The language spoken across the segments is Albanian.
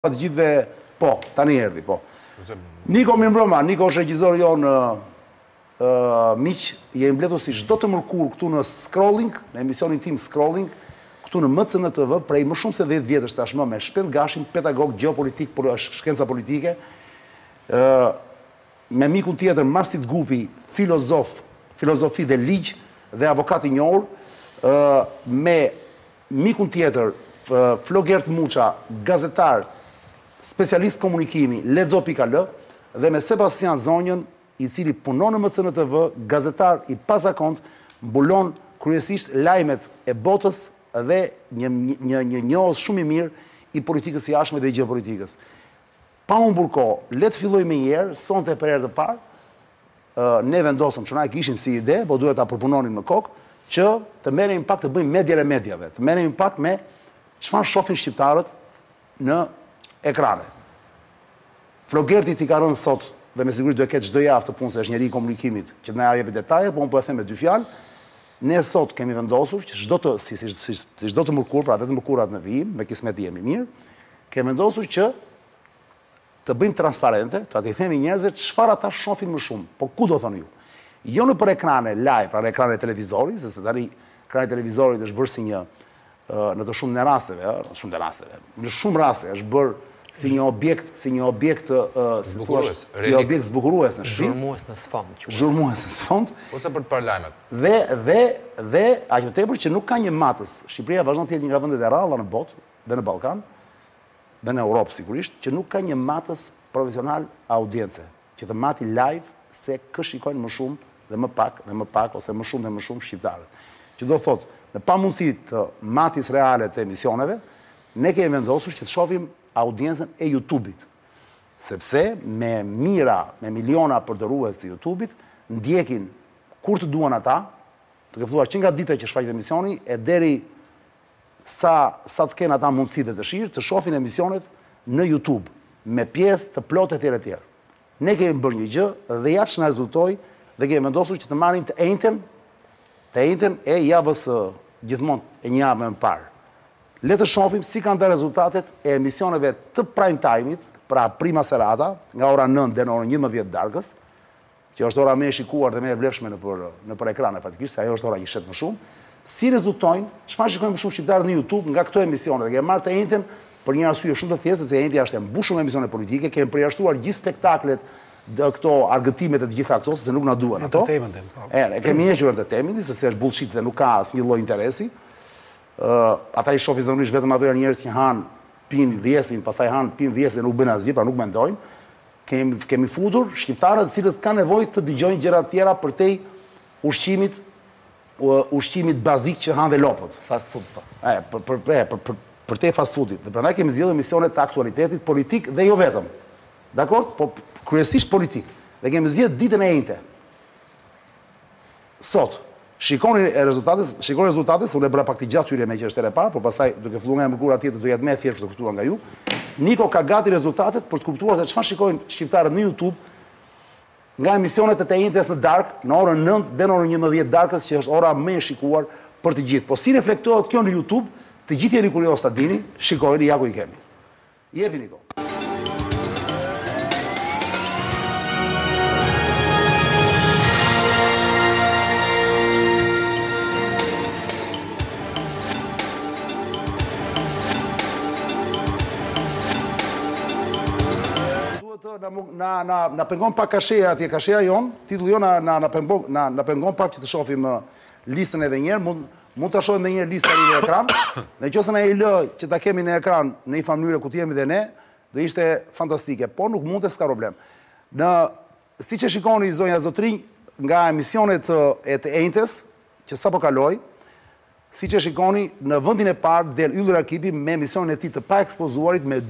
të gjithve, po, tani erdhi, po. Niko Mirëmbrëma, Niko është regjizor jonë miq, je mbledhur si çdo të mërkur këtu në Scrolling, në emisionin tim Scrolling, këtu në MCN TV, prej më shumë se 10 vjetësh tashmë me Shpend Gashin, pedagog gjeopolitik, shkenca politike, me mikun tjetër Marsit Gupi, filozofi dhe ligj dhe avokat i njohur, me mikun tjetër Flogert Muça, gazetar, specialist komunikimi, Lexo.al, dhe me Sebastian Zonjën, i cili punon në MCN TV, gazetar i pazakont, mbulon kryesisht lajmet e botës dhe një njohës shumë i mirë i politikës jashtme dhe i gjeopolitikës. Pa unë burko, letë filloj me njerë, sonte për herë të parë, ne vendosëm që na e kishim si ide, po duhet ta përpunonim në kokë, që të merrem pak të bëjmë medjere medjave, të merrem pak me çfarë shohin shqiptarët në ekrane. Flogerti ti ka rënë sot, dhe me siguri do e ketë çdo javë të punë, se është njeri i komunikimit, që na jepet detajet, po unë po e them me dy fjalë. Ne sot kemi vendosur që si çdo të mërkur, pra vetëm mërkurat në vijim, me kismet jemi mirë, kemi vendosur që të bëjmë transparente, pra të i themi njerëzve çfarë ata shohin më shumë, po ku do thonë ju? Jo në për ekrane live, pra në ekrane televizorit, sepse tani ekrani televizorit është bërë si një në të shumë rasteve, në shumë raste është bërë si një objekt zbukurues në shtëpi. Zhurmues në sfond. Zhurmues në sfond. Ose për të parë lajmet. Dhe aq më tepër që nuk ka një matës. Shqipëria vazhdon të jetë një nga vendet e rralla në botë, dhe në Ballkan, dhe në Europë sigurisht, që nuk ka një matës profesional audience, që të mati live se kë shikojnë më shumë dhe më pak, ose më shumë dhe më shumë shqiptarët. Që do thotë, në pamundësi të matis reale të emisioneve, ne kemi vendosur që të shohim audiencën e YouTube-it. Sepse me mira, me miliona përdërues të YouTube-it, ndjekin kur të duan ata, të këftuar që nga dita që shfaqet emisioni, e deri sa të kenë ata mundësi dhe dëshirë, të shohin emisionet në YouTube, me pjesë të plotë e tjere. Ne kemi bërë një gjë dhe ja që në rezultoj dhe kemi vendosur që të marrim të ejnëten e javës gjithmonë e një javë më parë. Le të shohim si kanë dhe rezultatet e emisioneve të prime time-it, pra prima serata, nga ora 9 dhe në orën 11 darkës, që është ora me e shikuar dhe me e vlefshme në për ekrane, fatikisht, se ajo është ora një shet më shumë, si rezultojnë, çfarë shikojnë më shumë shqiptarët në YouTube nga këto emisione, dhe kemi marrë të ejnëten për një arsye shumë të thjeshtë, sepse ejnëtja është e mbushur me emisione politike, kemi përjashtuar gjithë spektaklet dhe këto argëtimet e të gjitha këto, se nuk na duan ato. Kemi hequr entertainmentin, sepse është bullshit dhe nuk ka asnjë lloj interesi. Ata i shohin zakonisht vetëm ato njerëz që hanë, pinë, vjesin, pastaj hanë, pinë, vjesin dhe nuk bëjnë asgjë, pra nuk mendojnë. Kemi futur shqiptarët të cilët kanë nevojë të dëgjojnë gjëra të tjera përtej ushqimit bazik që hanë dhe lopët. Fast food. Përtej fast foodit. Dhe prandaj kemi zgjedhur emisione të aktualitetit politik dhe jo vetëm. Dakor? Po kryesisht politik. Dhe kemi zgjedhur ditën e njëjtë. Sot shikoni rezultatet, se unë e bëra pak të gjatë hyrje me që është e parë, por pastaj duke filluar nga mërkura tjetër do jetë më e thjeshtë të kuptuar nga ju. Niko ka gati rezultatet për të kuptuar se çfarë shikojnë shqiptarët në YouTube nga emisionet e të njëjtës në dark, në orën 9 dhe në orën 11 darkës, që është ora më e shikuar për të gjithë. Po si reflektohet kjo në YouTube, të gjithë jeni kurioz ta dini, shikojeni, ja ku i kemi. Jepi Niko. Na pengon pak kasheja atje, kasheja jonë, titulli jonë na pengon pak që të shohim listën edhe njerë, mund të shohim edhe njerë listën në ekran, në qëse na i lë që ta kemi në ekran në një mënyrë ku jemi dhe ne, do ishte fantastike, por nuk mund të s'ka problem. Si që shikoni zonja Zotrinj, nga emisionet e të ejnëtes, që sa po kaloj, si që shikoni, në vëndin e parë del Ylli Rakipi me emisionin e tij të pa ekspozuarit me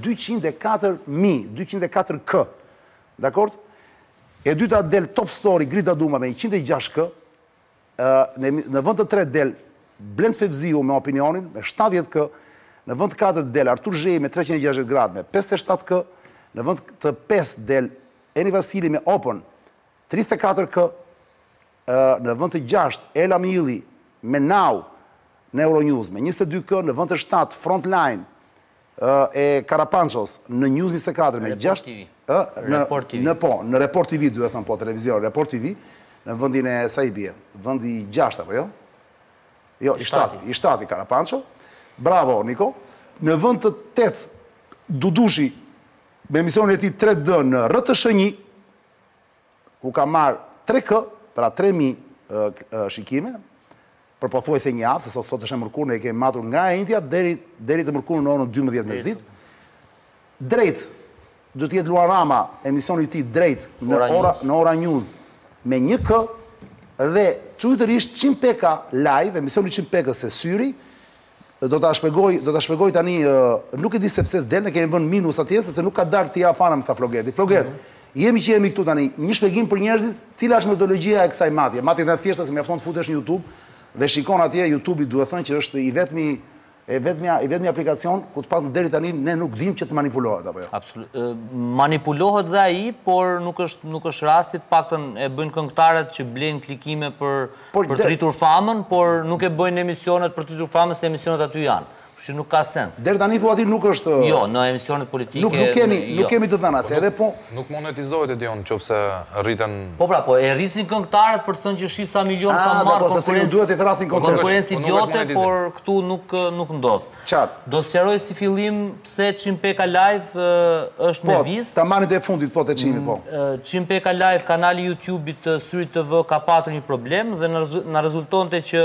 204k. Dakord? E dyta del Top Story Grida Duma me 106k. Në vend të tretë del Blend Fevziu me opinionin me 70k. Në vend të katërt del Artur Zhej me 360 gradë me 57k. Në vend të pestë del Eni Vasili me Open 34k. Në vend të gjashtë Ela Milli me Now në Euronews me 22k, në vend të 7 Frontline e Karapanços në News 24 me 6... Në Report TV, duhet thënë po, televizion, Report TV, në vëndin e sa i bje, vëndi 6, apo jo? Jo, i 7 Karapanço. Bravo, Niko. Në vënd të 8, Dudushi, me emisionin e ti 3D në RTS1, ku ka marrë 3K, pra 3.000 shikime, për po thuaj se një avë, se sot është e mërkurën e kemi matur nga e India, deri të mërkurën në orën 12 mes ditë. Drejt, do t'jetë Luan Rama, emisioni ti drejt në Ora News, me 1K, dhe qujtërisht 100 peka live, emisioni 100 peka se syri, do t'a shpegoj tani, nuk e di sepse del, ne kemi vënë minus atje, sepse nuk ka darë t'ja fana me tha Flogeti. Floget, jemi këtu tani, një shpegim për njerëzit, cila është metodologjia e kësaj matje. Matje dhe thjeshta se mjafton të futesh në YouTube, dhe shikon atje, YouTube-i duhet thënë që është i vetmi aplikacion, ku të pak në deri tani ne nuk dim që të manipulohet, apo jo? Absolut. Manipulohet dhe ai, por nuk është rastit, paktën e bëjnë këngëtarët që blenë klikime për të rritur famën, por nuk e bëjnë emisionet për të rritur famën se emisionet aty janë. Që nuk ka sens. Deri tani thua ti nuk është... Jo, në emisionet politike... Nuk kemi të dhëna, se edhe po... Nuk monetizohet e dion, qofse rritën... Po pra, po e rrisin këngëtarët për të thënë që shisa sa milion ka marrë konkurencë idiote, por këtu nuk ndodh. Qartë. Do sqaroj si fillim pse Qimpeka Live është me vizë. Po, ta manit e fundit, po, të qimi, po. Qimpeka Live, kanali YouTube-it Syri TV ka patur një problem dhe na rezultonte që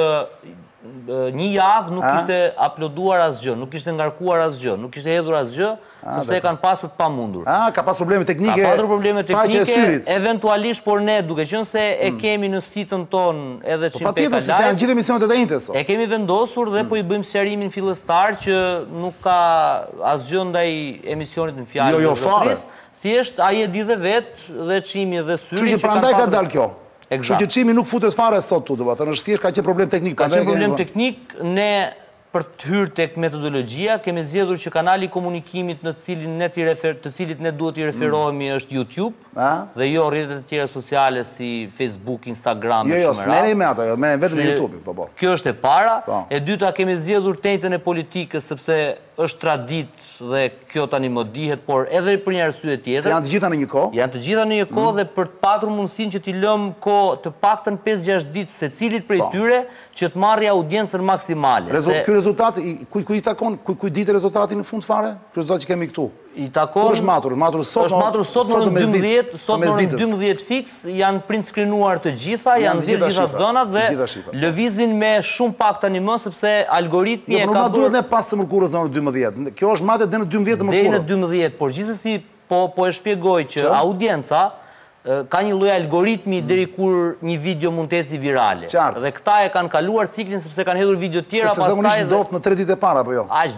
një javë nuk ishte uploaduar asgjë, nuk ishte ngarkuar asgjë, nuk ishte hedhur asgjë, sepse e kanë pasur të pamundur. Ka pas probleme teknike, ka pasur probleme teknike, syrit. Eventualisht, por ne, duke qenë se e kemi në sitën tonë edhe Qimpeka Live. Po patjetër se janë gjithë emisionet e Intes. E kemi vendosur dhe po i bëjmë sqarimin fillestar që nuk ka asgjë ndaj emisionit në fjalë. Jo, fare. Thjesht ai e di dhe vetë dhe Çimi dhe Syri. Kështu që prandaj ka dalë kjo. Kështu që Çimi nuk futet fare sot tu, do të thënë, është thjesht ka qenë problem teknik. Ka qenë problem teknik, ne për të hyrë tek metodologjia kemi zgjedhur që kanali i komunikimit në të cilit ne duhet i referohemi është YouTube dhe jo rrjetet e tjera sociale si Facebook, Instagram e Jo, s'merreni me ato, merrem vetëm me YouTube, po. Kjo është e para. E dyta kemi zgjedhur tenjtën e politikës sepse është tradit dhe kjo tani më dihet, por edhe për një arsye tjetër. Se janë të gjitha në një kohë? Janë të gjitha në një kohë dhe për të patur mundësinë që t'i lëmë kohë të paktën 5-6 ditë secilit prej tyre që të marrë audiencën maksimale. Ky rezultat, ku i takon, ku i ditë rezultati në fund fare? Ky rezultat që kemi këtu. I takon... Kur është matur? Është matur sot në orën 12, sot në orën 12 fix, janë print screenuar të gjitha, janë dhirë gjitha dhënat dhe lëvizin me shumë pak tani më, sepse algoritmi e ka bërë... Nuk duhet ne pas të mërkurës në orën 12. Kjo është matet dhe në 12 të mërkurës. Dhe në 12, por gjithësësi po e shpjegoj që audienca ka një lloj algoritmi deri kur një video mund të eci virale. Dhe këta e kanë kaluar ciklin sepse kanë hedhur video tjera pastaj. Se zakonisht ndodh në 3 ditë e para apo jo? Aq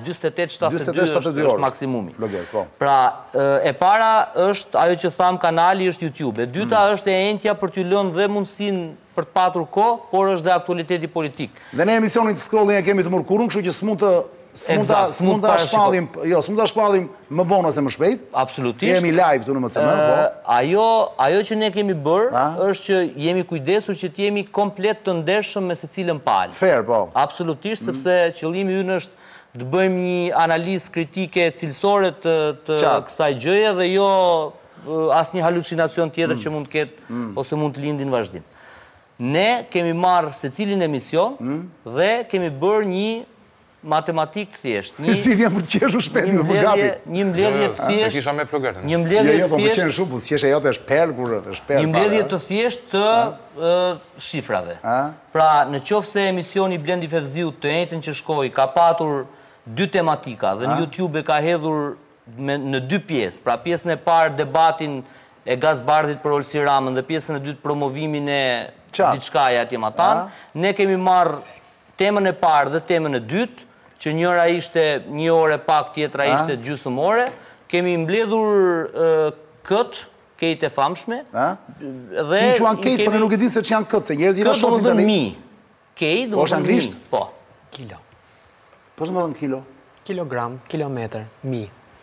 48-72 është maksimumi. Po. Pra, e para është ajo që tham kanali është YouTube. E dyta është e entja për t'ju lënë dhe mundësinë për të patur kohë, por është dhe aktualiteti politik. Dhe ne emisionin të Scrolling e kemi të mërkurën, kështu që s'mund ta shpallim më vonë ose më shpejt. Absolutisht. Si jemi live këtu në MCM, po. Ajo që ne kemi bërë është që jemi kujdesur që të jemi komplet të ndershëm me secilën palë. Fair, po. Absolutisht, sepse qëllimi ynë është të bëjmë një analizë kritike cilësore të kësaj gjëje dhe jo asnjë halucinacion tjetër që mund të ketë ose mund të lindin vazhdim. Ne kemi marrë secilin emision dhe kemi bërë një matematik thjesht. Si vjen për të qeshur shpejt, do të gati. Një mbledhje të thjesht. Se kisha me Flogetin. Një mbledhje të thjesht. Jo, po më qenë shumë, po s'qeshja jote është perl kur është perl. Një mbledhje të thjesht të shifrave. Pra, në qoftë se emisioni Blendi Fevziu të njëjtën që shkoi ka patur 2 tematika dhe në YouTube e ka hedhur në 2 pjesë. Pra, pjesën e parë debatin e Gazbardhit për Olsi Ramën dhe pjesën e dytë promovimin e diçkaja atje matan. Ne kemi marrë temën e parë dhe temën e dytë, që njëra ishte 1 orë pak, tjetra ishte gjysmë ore. Kemi mbledhur këtë, kejt e famshme. Ti quan kejt, për në nuk e din se që janë këtë, se njerëz i në shofin të një. Mi. Kejt, po është anglisht? Po. Kilo. Po është më dhe në kilo? Kilogram, kilometr, mi.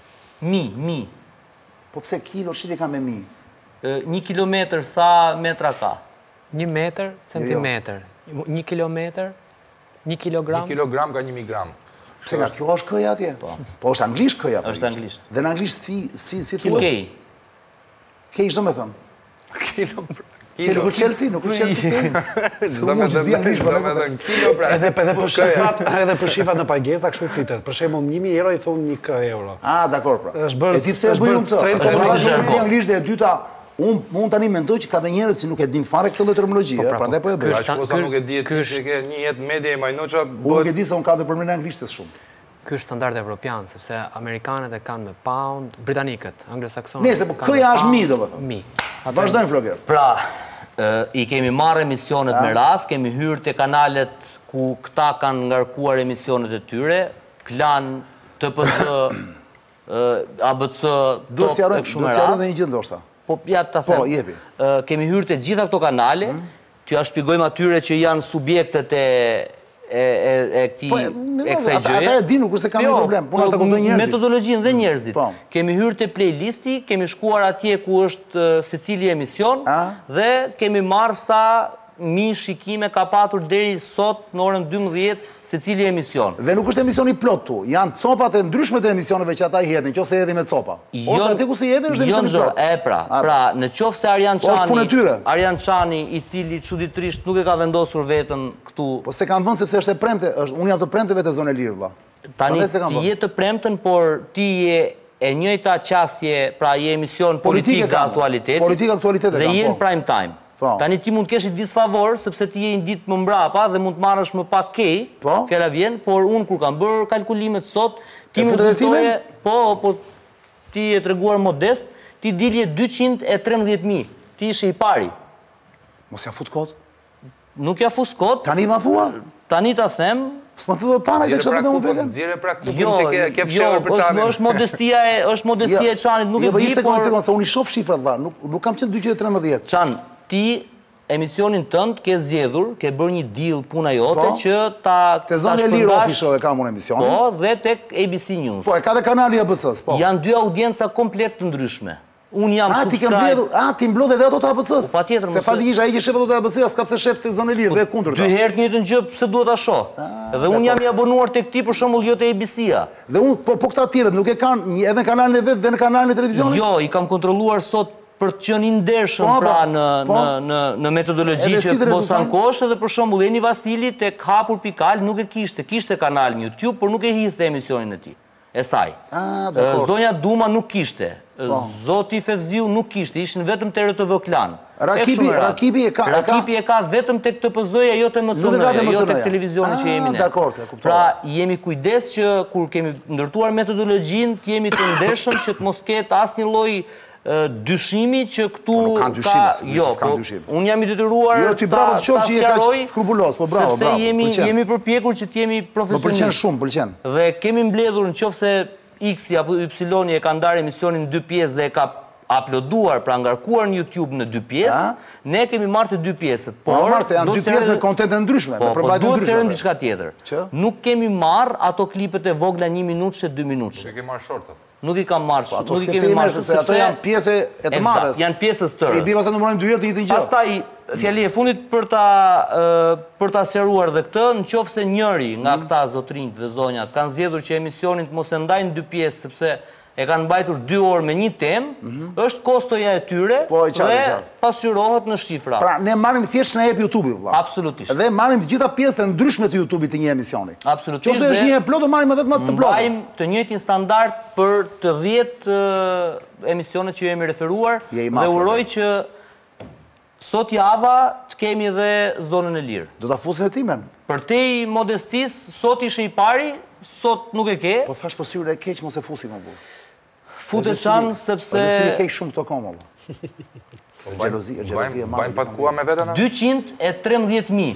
Mi. Po pse kilo, shqiti ka me mi? 1 kilometr sa metra ka? 1 metër, centimetr. 1 kilometr, 1 kilogram. 1 kilogram ka 1 migram. Pse nga kjo është këja atje? Po është anglisht këja. Është anglisht. Dhe në anglisht si Kim Kej. Kej çdo me thënë. Kej nuk është Chelsea, nuk është Chelsea Kej. Çdo me thënë kilo pra. Edhe për shifrat në pagesa kështu flitet. Për shembull 1000 euro i thon 1 euro. Ah, dakor pra. Është bërë. E ti pse e bëjmë këtë? Anglisht dhe e dyta, unë tani mendoj që ka dhe njerëz që nuk e din fare këtë lloj terminologjie, prandaj po e bëj. Shkosa nuk e di ti që ke një jetë media e Majnoqa Unë nuk e di se unë ka dhe përmend anglishtës shumë. Ky është standard evropian, sepse amerikanët e kanë me pound, britanikët, anglosaksonët. Nëse po këja është mi domethënë. Mi. Vazhdojmë Floger. Pra, i kemi marrë emisionet me radh, kemi hyrë te kanalet ku këta kanë ngarkuar emisionet e tyre, Klan, TPS, ABC, Do të sjaroj dhe një gjë ndoshta. Po, ja ta them. Po, jepi. Kemi hyrë te gjitha këto kanale, t'ja shpjegojmë atyre që janë subjektet e kësaj gjëje. Ata e di nuk është se kanë problem, puna është ta kuptojnë njerëzit. Metodologjinë dhe njerëzit. Kemi hyrë te playlisti, kemi shkuar atje ku është secili emision dhe kemi marrë sa mi shikime ka patur deri sot në orën 12 secili emision. Dhe nuk është emisioni plot tu, janë copat e ndryshme të emisioneve që ata i hedhin, nëse hedhin me copa. Ose aty ku si hedhin është emisioni plot. Pra, nëse Arjan Çani, i cili çuditërisht nuk e ka vendosur veten këtu. Po se kanë vënë sepse është e premte, unë jam të premteve të zonë e lirë vëlla. Tani ti je të premten, por ti je e njëjta qasje, pra je emision politik dhe aktualiteti dhe je në prime time. Tani ti mund të kesh disfavor, sepse ti je një ditë më mbrapa dhe mund të marrësh më pak kej, fjala vjen, por unë kur kam bërë kalkulimet sot, ti më rezultoje, po ti je treguar modest, ti dilje 213.000, ti ishe i pari. Mos ja fut kot? Nuk ja fus kot. Tani ma thua? Tani ta them. S'ma thua para që kështu më vetëm. Nxjerrë pra kupën që ke fshehur për Çanin. Është modestia e Çanit, nuk e di, por sekondë, unë i shoh shifrat valla, nuk kam qenë 213. Çan, ti emisionin tënd ke zgjedhur, ke bërë një deal puna jote që ta te zonë e lirë official e kam unë emisionin. Po, dhe tek ABC News. Po, e ka dhe kanali ABC-s, po. Janë dy audienca komplet të ndryshme. Unë jam subscribe. Ti mblodhe dhe ato të ABC-s. Po patjetër. Se fatikisht ai që shef ato të ABC-s, s'ka pse shef te zonë e lirë dhe kundërta. Dy herë të njëjtën gjë, pse duhet ta shoh? Dhe unë jam i abonuar tek ti për shembull jo te ABC-a. Dhe unë po këta të tjerët nuk e kanë edhe në kanalin e vet dhe në kanalin e televizionit? Jo, i kam kontrolluar sot për të qenë i ndershëm pra në metodologji që bosan kosh, edhe për shembull Eni Vasili tek hapur.al nuk e kishte kanal në YouTube, por nuk e hidhte emisionin e tij. E saj. Zonja Duma nuk kishte. Zoti Fevziu nuk kishte, ishin vetëm te RTV Klan. Rakipi e ka vetëm tek TPZ-ja, jo te MCN-ja, jo tek televizioni që jemi ne. Dakor, e kuptoj. Pra, jemi kujdes që kur kemi ndërtuar metodologjin, të jemi të ndershëm që të mos ketë asnjë lloj dyshimi që këtu ka... Jo, unë jam i detyruar ta skrupulos, po bravo, sepse jemi përpjekur që t'jemi profesionist. Më pëlqen shumë, pëlqen. Dhe kemi mbledhur nëse X-i apo Y-i e ka ndarë emisionin në 2 pjesë dhe e ka uploaduar, pra ngarkuar në YouTube në 2 pjesë, ne kemi marrë të 2 pjesët. Por janë 2 pjesë me kontente ndryshme, me përballje ndryshme. Po duhet të rrim diçka tjetër. Nuk kemi marrë ato klipet e vogla 1 minutëshe, 2 minutëshe. Nuk e kemi marrë shortët. Nuk i kam marrë, nuk i kemi marrë, sepse ato janë pjesë e të madhes. Janë pjesës tërës. I bie pastaj numërojmë 2 herë të njëjtin gjë. Pastaj, fjali e fundit për ta sqaruar dhe këtë, nëse njëri nga këta zotrinjt dhe zonjat kanë zgjedhur që emisionin të mos e ndajnë 2 pjesë, sepse e kanë mbajtur 2 orë me një temë, është kostoja e tyre dhe pasqyrohet në shifra. Pra, ne marrim thjesht në jep YouTube-i, vëlla. Absolutisht. Dhe marrim të gjitha pjesët e ndryshme të YouTube-it të një emisioni. Absolutisht. Nëse është një e plotë, marrim vetëm atë të plotë. Mbajmë të njëjtin standard për të 10 emisionet që jemi referuar dhe uroj që sot java të kemi dhe zonën e lirë. Do ta fusin e timen. Për te i modestis, sot ishe i pari, sot nuk e ke. Po thash për syrë e keq, mos e fusin më burr. Fute Çan sepse... Modestin e keq shumë këto koma. Xhelozi e madhe. Bajnë patkua me vetën? 213.000.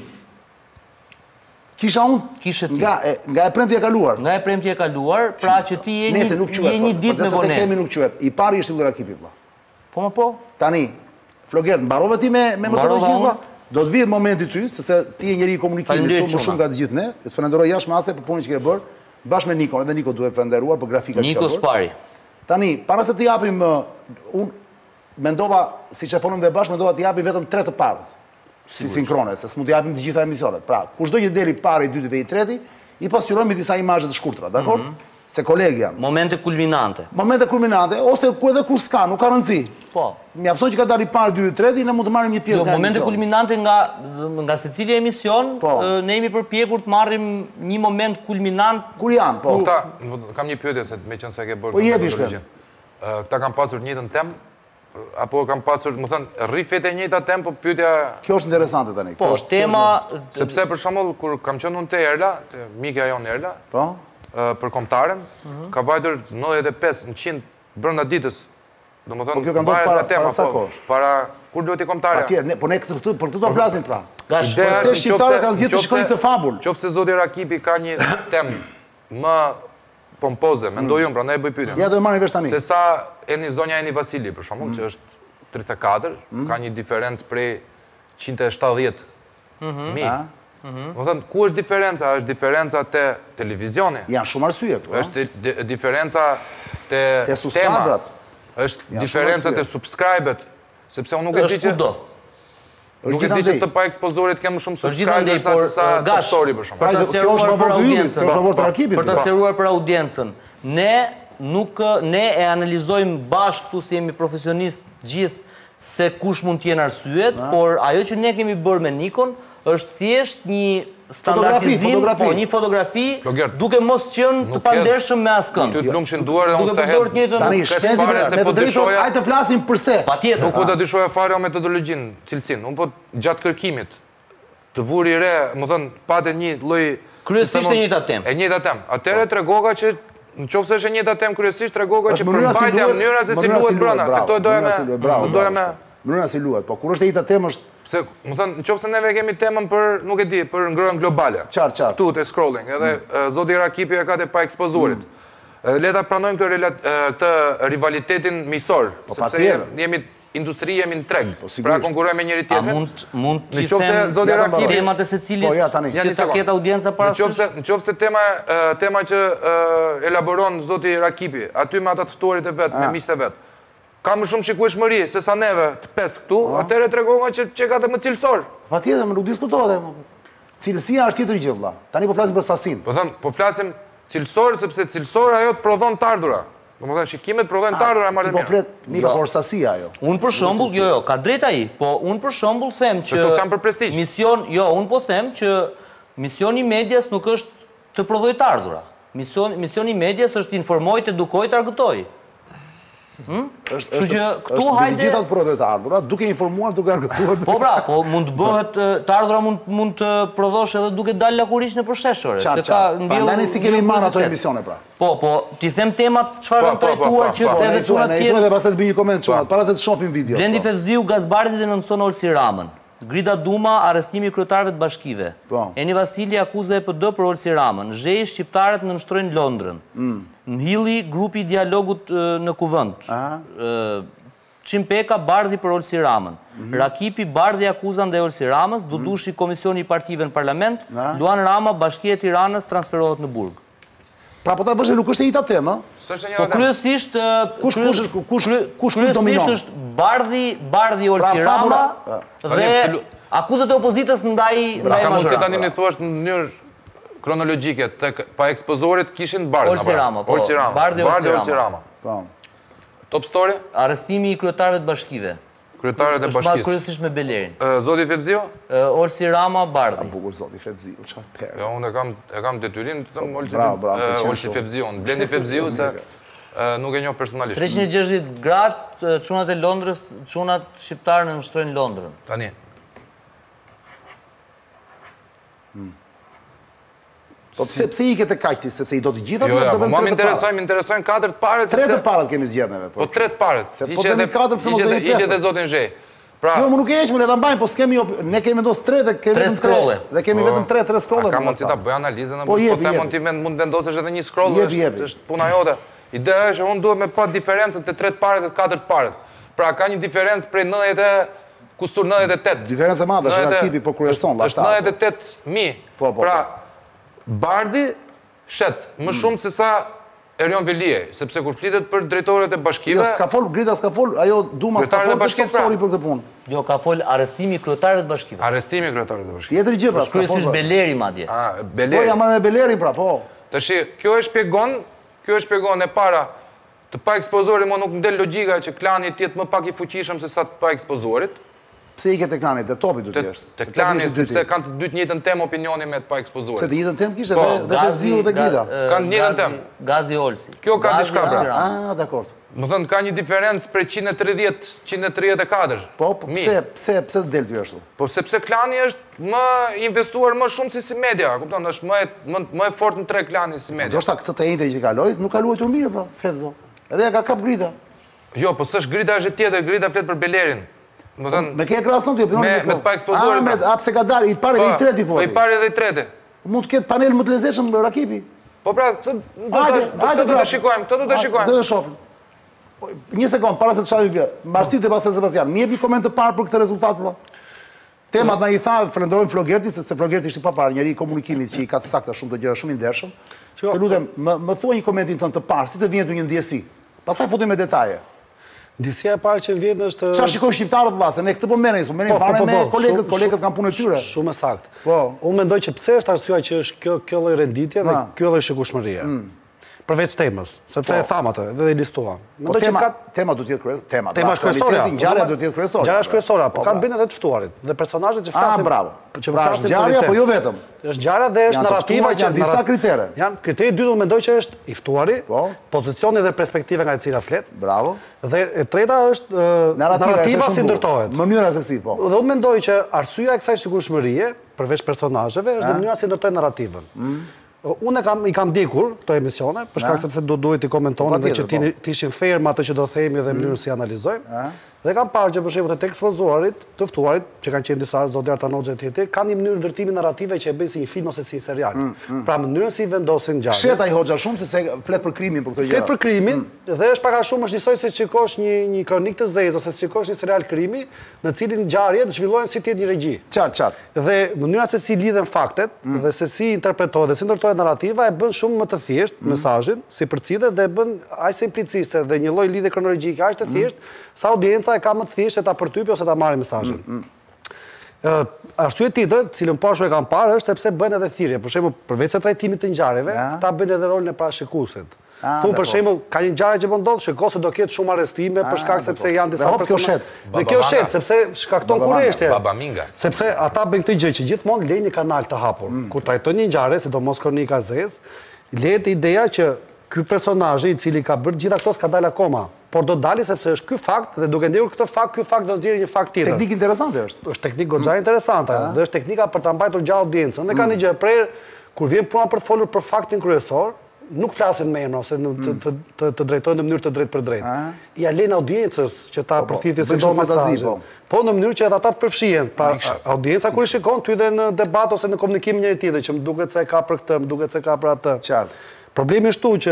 Kisha unë nga e premtja e kaluar. Nga e premtja e kaluar, pra që ti je një ditë me vonesë. Nëse kemi nuk quhet. I pari ishte Yllir Rakipi, vëlla. Po më po. Tani, Floger, mbarove ti me metodologjinë? Do të vijë momenti ty, sepse ti je njëri i komunikimit më shumë nga të gjithë ne. Të falenderoj jashtëmase për punën që ke bërë, bashkë me Nikon, edhe Niko duhet falenderuar për grafikat që ka bërë. Niko Spari. Tani, para se të japim, unë mendova, siç e fonëm dhe bashkë, mendova të japim vetëm 3 të parët. Si sinkrone, se s'mund të japim të gjitha emisionet. Pra, kushdo që deli pari, i dyti dhe i treti, I pasqyrojmë disa imazhe të shkurtra, dakor? Se kolegi janë. Momente kulminante. Momente kulminante, ose edhe kur s'ka, nuk ka rëndësi. Po. Mjafton që ka dalë i parë, 2, 3, ne mund të marrim një pjesë nga momente kulminante nga secili emision, ne jemi përpjekur të marrim një moment kulminant. Kur janë, po. Kam një pyetje se me qenë se ke bërë. Po jepi shpejt. Këta kanë pasur njëjtën temë, apo kanë pasur, më thënë, rrifet e njëjta temë, po pyetja... Kjo është interesante tani. Po, tema... Sepse për shembull kur kam qenë unë te Erla, te mikja jonë Erla, po, për kombëtaren, ka vajtur 95% brenda ditës. Domethënë, po kjo ka ndodhur para sa kohësh? Para kur duhet i kombëtarja? Patjetër, po ne për këtë do flasim pra. Ideja shqiptarët kanë zgjedhur të shkojnë këtë fabul. Qofse zoti Rakipi ka një temë më pompoze, mendoj unë, prandaj e bëj pyetjen. Ja do e marrim vesh tani. Se sa zonja Eni Vasili për shembull, që është 34, ka një diferencë prej 170.000. Më thënë, ku është diferenca? Është diferenca të televizioni. Janë shumë arsye. është diferenca të tema. është diferenca të subscribe-et. Sepse unë nuk e di që... Nuk e di që të pa ekspozorit kemë shumë subscribe-et sa top story për shumë. Për të seruar për audiencën. Ne e analizojmë bashkë këtu si jemi profesionist gjithë se kush mund t'jenë arsyet, por ajo që ne kemi bërë me Nikon është thjesht një standardizim, një fotografi, duke mos qenë të pandershëm me askën. Ty të lumshin duar dhe unë të hedhë. Tani, shpenzime, me të drejton, ajë të flasim përse. Patjetër. Nuk po të dyshoja fare o metodologjinë, cilësin. Unë po gjatë kërkimit, të vuri re, më thënë, pate një loj... Kryesisht e njëjta temë. E njëjta temë. Atëre tregoga që, në qofë se është e njëjta temë kryesisht, tregoga që përmbajtja mënyra se si luhet brenda. Se këto e doja me... Mënyra si luhet, po kur është e njëjta temë është... Se, më thënë, në qofë se neve kemi temën për, nuk e di, për ngrënë globale. Qartë. Këtu të scrolling, edhe zoti Rakipi e ka të pa ekspozurit. Leta pranojmë këtë rivalitetin misor, sepse jemi industri, jemi në treg, pra konkurojmë me njëri tjetërin. A mund të them temat e se cilit që sa ketë audienca parasysh? Në qofë se tema që elaboron zoti Rakipi, aty me ata të ftuarit e vetë, me miqtë e vetë, ka më shumë shikueshmëri, se sa neve të pesë këtu, atëre tregohen që ka të më cilësor. Patjetër, më nuk diskutohet. Cilësia është tjetër gjë vëlla. Tani po flasim për sasinë. Po flasim cilësor, sepse cilësor ajo të prodhon të ardhura. Domethënë shikimet prodhojnë të ardhura marrë mirë. Po flet, mirë, por sasia ajo. Unë për shembull, jo, ka drejt ai, po unë për shembull them që unë po them që misioni i medias nuk është të prodhojë të ardhura. Misioni i medias është të informojë, të edukojë, të argëtojë. Kështu që këtu hajde gjithat prodhojë të ardhura, duke informuar, duke argëtuar. Po pra, po mund të bëhet të ardhura mund të prodhosh edhe duke dalë lakurish në përsheshore. Prandaj si kemi marrë ato emisione pra. Po, ti them temat çfarë kanë trajtuar që edhe çunat tjerë. Edhe pastaj të bëj një koment çunat, para se të shohim video. Blendi Fevziu Gazbardhi denonson Olsi Ramën. Grida Duma, arrestimi i kryetarëve të bashkive. Eni Vasili akuzë EPD për Olsi Ramën. Zhej shqiptarët nënshtrojnë Londrën. Mhilli grupi dialogut në Kuvend. Qimpeka bardhi për Olsi Ramën. Rakipi bardhi akuzën ndaj Olsi Ramës, Dudushi komisioni i partive në parlament, Luan Rama Bashkia e Tiranës transferohet në Burg. Pra po ta vësh nuk është e njëjta temë, po kryesisht kush dominon? Është bardhi Olsi Rama dhe akuzat e opozitës ndaj majoranës. Ka mund që tani ne thuash në mënyrë kronologjike, pa ekspozorit kishin bardh. Olsi Rama, po. Bardhi Olsi Rama. Top story? Arrestimi i kryetarëve të bashkive. Kryetarët e bashkisë. Kryesisht me Belerin. Zoti Fevziu? Olsi Rama, bardhi. Sa bukur zoti Fevziu, çfarë perë. Ja, unë e kam detyrim të them Olsi Fevziu, Blendi Fevziu se nuk e njoh personalisht. 360 gradë, çunat e Londrës, çunat shqiptarë nënshtrojnë Londrën. Tani. Po pse i ke të kaqti, sepse i do të gjitha? Jo, po më interesojnë 4 paret. 3 paret kemi zgjedhë neve. Po 3 paret. Po kemi 4 pse mos do i 5. Hiqet e zotin Zhej. Jo, më nuk e heq, më le ta mbajmë, po s'kemi ne kemi vendosur 3 dhe kemi vetëm 3. Dhe kemi vetëm 3 scrolle. Ka mundsi ta bëj analizën apo mund vendosësh edhe një scroll, është puna jote. Ideja është unë duhet me pa diferencën të 3 paret dhe 4 paret. Pra ka një diferencë prej 98. Diferencë e madhe, është Rakipi po kryeson është 98.000. Pra bardhi shet më shumë se sa Erion Veliej, sepse kur flitet për drejtorët e bashkive... Grida s'ka fol, ajo Duma s'ka fol, të foli për këtë punë. Jo, ka fol arrestimi kryetarët e bashkive. Arrestimi kryetarët e bashkive. Tjetër gjë, pra, s'ka fol. Kryesisht Beleri, madje. Beleri. Po, jam me Belerin, pra, po. Tashi, kjo e shpjegon e para, të pa ekspozorit, më nuk ndel logjika që klani tjetë më pak i fuqishëm se sa të pa ekspozorit. Pse i ke të klanit, dhe topi du t'jeshtë? Të klanit, sepse kanë të dytë njëtën temë opinioni me të pa ekspozorit. Se të njëtën temë kishtë dhe të ziu dhe Grida. Kanë njëtën temë. Gazi Olsi. Kjo ka diçka pra. Dakord. Më thënë, ka një diferencë për 134. Po, pse të del t'ju ashtu? Po, sepse klani është më investuar më shumë si media, kupton, është më e fort në tre klani si media. Do shta këtë të ejnëte që kaloj, nuk ka luajtur mirë, pra, Fevzo. Edhe ka kap Grida. Jo, po s'është Grida është tjetër, Grida flet për Belerin. Me ke krason të jo, me të pa ekspozorit. A, pse ka dalë, i pare dhe i treti foti. Po, i pare dhe i treti. Mund të ketë panel më të lezeshëm rakipi. Po pra, këtë du të shikojmë, këtë du të shikojmë. Këtë të shofim. Një sekund, para se të shavim vjë, Marsit dhe Pastor Sebastian, mi jepi koment të parë për këtë rezultat, vëlla. Temat na i tha, falenderojmë Flogerti, se Flogerti ishte pa parë, njeri i komunikimit që i ka të sakta shumë të gjëra shumë i ndershëm. Të lutem, më thuaj një komentin tënd të parë, si të vjen të një ndjesi. Pastaj futem me detaje. Ndjesia e parë që vjen është... Qa shikoj shqiptarët vlasë, ne këtë po merin fare me kolegët kanë punë e tyre. Shumë e sakt. Unë mendoj që pse është arsyeja që është kjo lloj renditje dhe kjo lloj shikueshmërie. Përveç temës, sepse e tham atë dhe i listuam. Mendoj që tema duhet të jetë kryesore. Tema është kryesore. Ngjarja duhet të jetë kryesore. Ngjarja është kryesore, po kanë bën edhe të ftuarit dhe personazhet që flasin. Bravo. Pra është ngjarja, po jo vetëm. Është ngjarja dhe është narrativa që disa kritere. Janë kriteri dytë, unë mendoj që është i ftuari, pozicioni dhe perspektiva nga e cila flet. Bravo. Dhe e treta është narrativa si ndërtohet. Mënyra se si, po. Dhe unë mendoj që arsyeja e kësaj sigurimshmërie, përveç personazheve, është mënyra si ndërtojnë narrativën. Unë i kam dikur këto emisione, për shkak sepse duhet i komentonin dhe që të ishin fair me atë që do themi dhe mënyrën si analizojmë. Dhe kam parë që për shembull të ekspozuarit, të ftuarit, që kanë qenë disa zotëra Tanoxhe të tjerë, kanë një mënyrë ndërtimi narrative që e bëjnë si një film ose si një serial. Pra mënyrën si vendosin ngjarjen. Shet ai Hoxha shumë sepse flet për krimin për këtë gjë. Flet për krimin dhe është pak a shumë është njësoj se shikosh një kronik të zezë ose shikosh një serial krimi në cilin ngjarjet zhvillohen si të jetë një regji. Qartë. Dhe mënyra se si lidhen faktet dhe se si interpretohet dhe si ndërtohet narrativa e bën shumë më të thjeshtë mesazhin, si përcjellë dhe e bën aq simpliciste dhe një lloj lidhje kronologjike aq të thjeshtë sa audienca e ka më të thjeshtë ta përtypë ose ta marrë mesazhin. Arsye tjetër, cilën po ashtu e kam parë, është sepse bën edhe thirrje. Për shembull, përveç se trajtimit të ngjarjeve, ta bën edhe rolin e parashikuesit. Thunë për shembull, ka një ngjarje që po ndodh, shiko se do ketë shumë arrestime për shkak sepse janë disa persona. Dhe kjo shet, sepse shkakton kurrështje. Sepse ata bëjnë këtë gjë që gjithmonë lejnë një kanal të hapur. Kur trajtojnë një ngjarje, sidomos kronika zezë, lehet ideja që ky personazh i cili ka bërë gjitha këto s'ka dalë akoma, por do dali sepse është ky fakt dhe duke ndjerur këtë fakt, ky fakt do nxjerrë një fakt tjetër. Teknikë interesante është. Është teknikë goxha interesante dhe është teknika për ta mbajtur gjallë audiencën. Dhe ka një gjë prerë kur vjen puna për të folur për faktin kryesor, nuk flasin me emra ose të drejtojnë në mënyrë të drejtë për drejtë. Ja lejnë audiencës që ta përthithë si do mesazhin. Po në mënyrë që edhe ata të përfshihen. Pra audienca kur i shikon ty dhe në debat ose në komunikim me njëri tjetrin që më duket se ka për këtë, më duket se ka për atë. Qartë. Problemi është që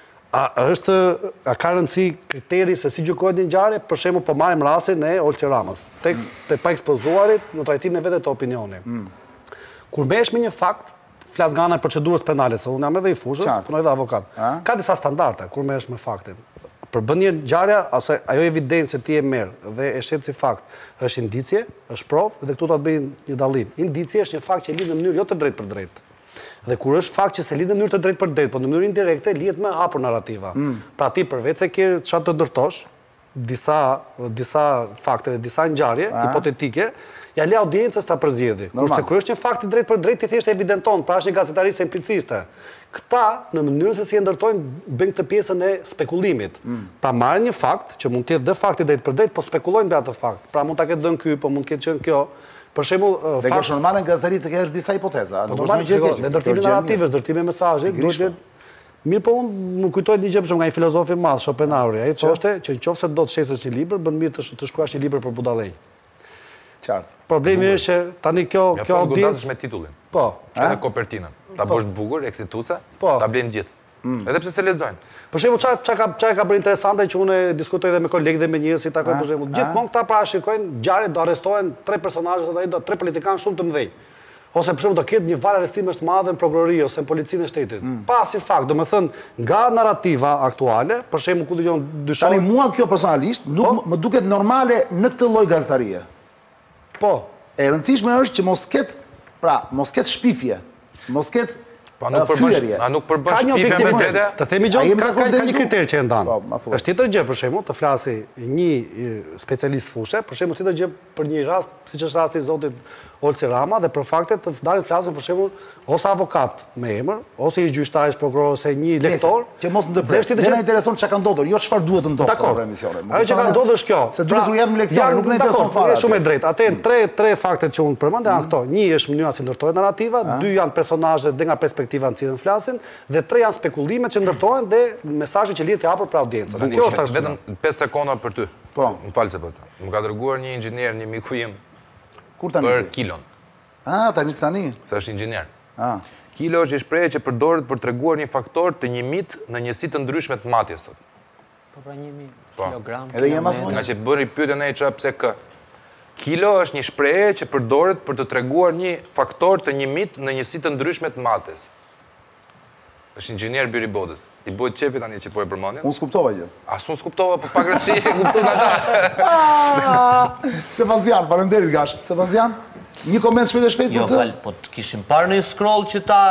a ka rëndësi kriteri se si gjykohet një ngjarje, për shembull po marrim rastin e Olçi Ramës, tek pa ekspozuarit në trajtimin e vetë të opinionit. Kur mbehesh me një fakt, flas nga ana e procedurës penale, se unë jam edhe i fushës, punoj edhe avokat. Ka disa standarde kur mbehesh me faktin. Për bën një ngjarje, ose ajo evidencë se ti e merr dhe e shet si fakt, është indicje, është provë dhe këtu do të bëjnë një dallim. Indicje është një fakt që lidhet në mënyrë jo të drejtë për drejtë. Dhe kur është fakt që se lidhet në mënyrë të drejtë për drejtë, por në mënyrë indirekte lidhet më hapur narrativa. Pra ti përveç se ke çfarë të ndërtosh, disa fakte dhe disa ngjarje hipotetike, ja le audiencës ta përzjedhë. Kurse kur është një fakt i drejtë për drejtë, ti thjesht e evidenton, pra është një gazetari simpliciste. Këta, në mënyrën se si e ndërtojnë, bëjnë këtë pjesën e spekullimit. Pra marrin një fakt, që mund të jetë dhe fakti drejtë për drejtë, po spekulojnë mbi atë fakt. Pra mund ta ketë dhënë ky, po mund të ketë qenë kjo. Për shembull, dhe kjo normale në gazetari të kesh disa hipoteza. Dhe ndërtimi narrativës, ndërtimi mesazhit, duhet. Mirë, po unë më kujtohet një gjë për shembull nga një filozof i madh, Schopenhauer. Ai thoshte që nëse do të shesësh një libër, bën mirë të shkruash një libër për budallëj. Qartë. Problemi është që tani kjo audiencë me titullin. Po. Që në kopertinën. Ta bësh të bukur, eksituese, ta blejnë gjithë. Edhe pse se lexojnë. Për shembull, çka ka bërë interesante që unë diskutoj edhe me kolegë dhe me njerëz si takoj për shembull. Gjithmonë këta parashikojnë ngjarje, do arrestohen 3 personazhe ose 3 politikanë shumë të mëdhenj. ose për shembull do ketë një val arrestimesh të madhe në prokurori ose në policinë e shtetit. Pasi fakt, domethënë, nga narrativa aktuale, për shembull ku dëgjon dyshon. Tani mua kjo personalisht nuk më duket normale në këtë lloj gazetarie. Po. E rëndësishme është që mos ketë shpifje, mos ketë fyerje. A nuk përbën shpifje me vete? Të themi gjon, ka një kriter që e ndan. Është tjetër gjë për shembull, të flasi një specialist fushë, për shembull tjetër gjë për një rast, siç është rasti i zotit Olci Rama, dhe për faktet të dalin flasin për shembull ose avokat me emër, ose i gjyqtar, prokuror, ose një lektor. Që mos ndërpres. Ne na intereson çka ka ndodhur, jo çfarë duhet të ndodhë në emisione. Ajo që ka ndodhur është kjo. Se duhet të jap një leksion, nuk na intereson fare. Është shumë e drejtë. Atë tre faktet që unë përmend janë këto. Një është mënyra si ndërtohet narrativa, dy janë personazhet dhe nga perspektiva në cilën flasin, dhe tre janë spekullimet që ndërtohen dhe mesazhet që lihet i hapur për audiencën. Kjo është vetëm 5 sekonda për ty. Po, më fal se po them. Më ka dërguar një inxhinier, një miku im për kilon. Tani. Se është inxhinier. Kilo është një shprehje që përdoret për treguar një faktor të një mit në njësi të ndryshme të matjes, thotë. Po pra 1000 kilogram. Edhe jam afër. Nga që bëri pyetjen ai çfarë pse kë. Kilo është një shprehje që përdoret për të treguar një faktor të një mit në njësi të ndryshme të matjes. Është inxhinier Byri Bodës. I bëhet çefi tani që po e përmendin. Unë skuptova gjë. As unë skuptova, po pak rëndësi e kupton ata. Sebastian, faleminderit Gash. Sebastian, një koment shpejt e shpejt për këtë? Jo, po të kishim parë në scroll që ta...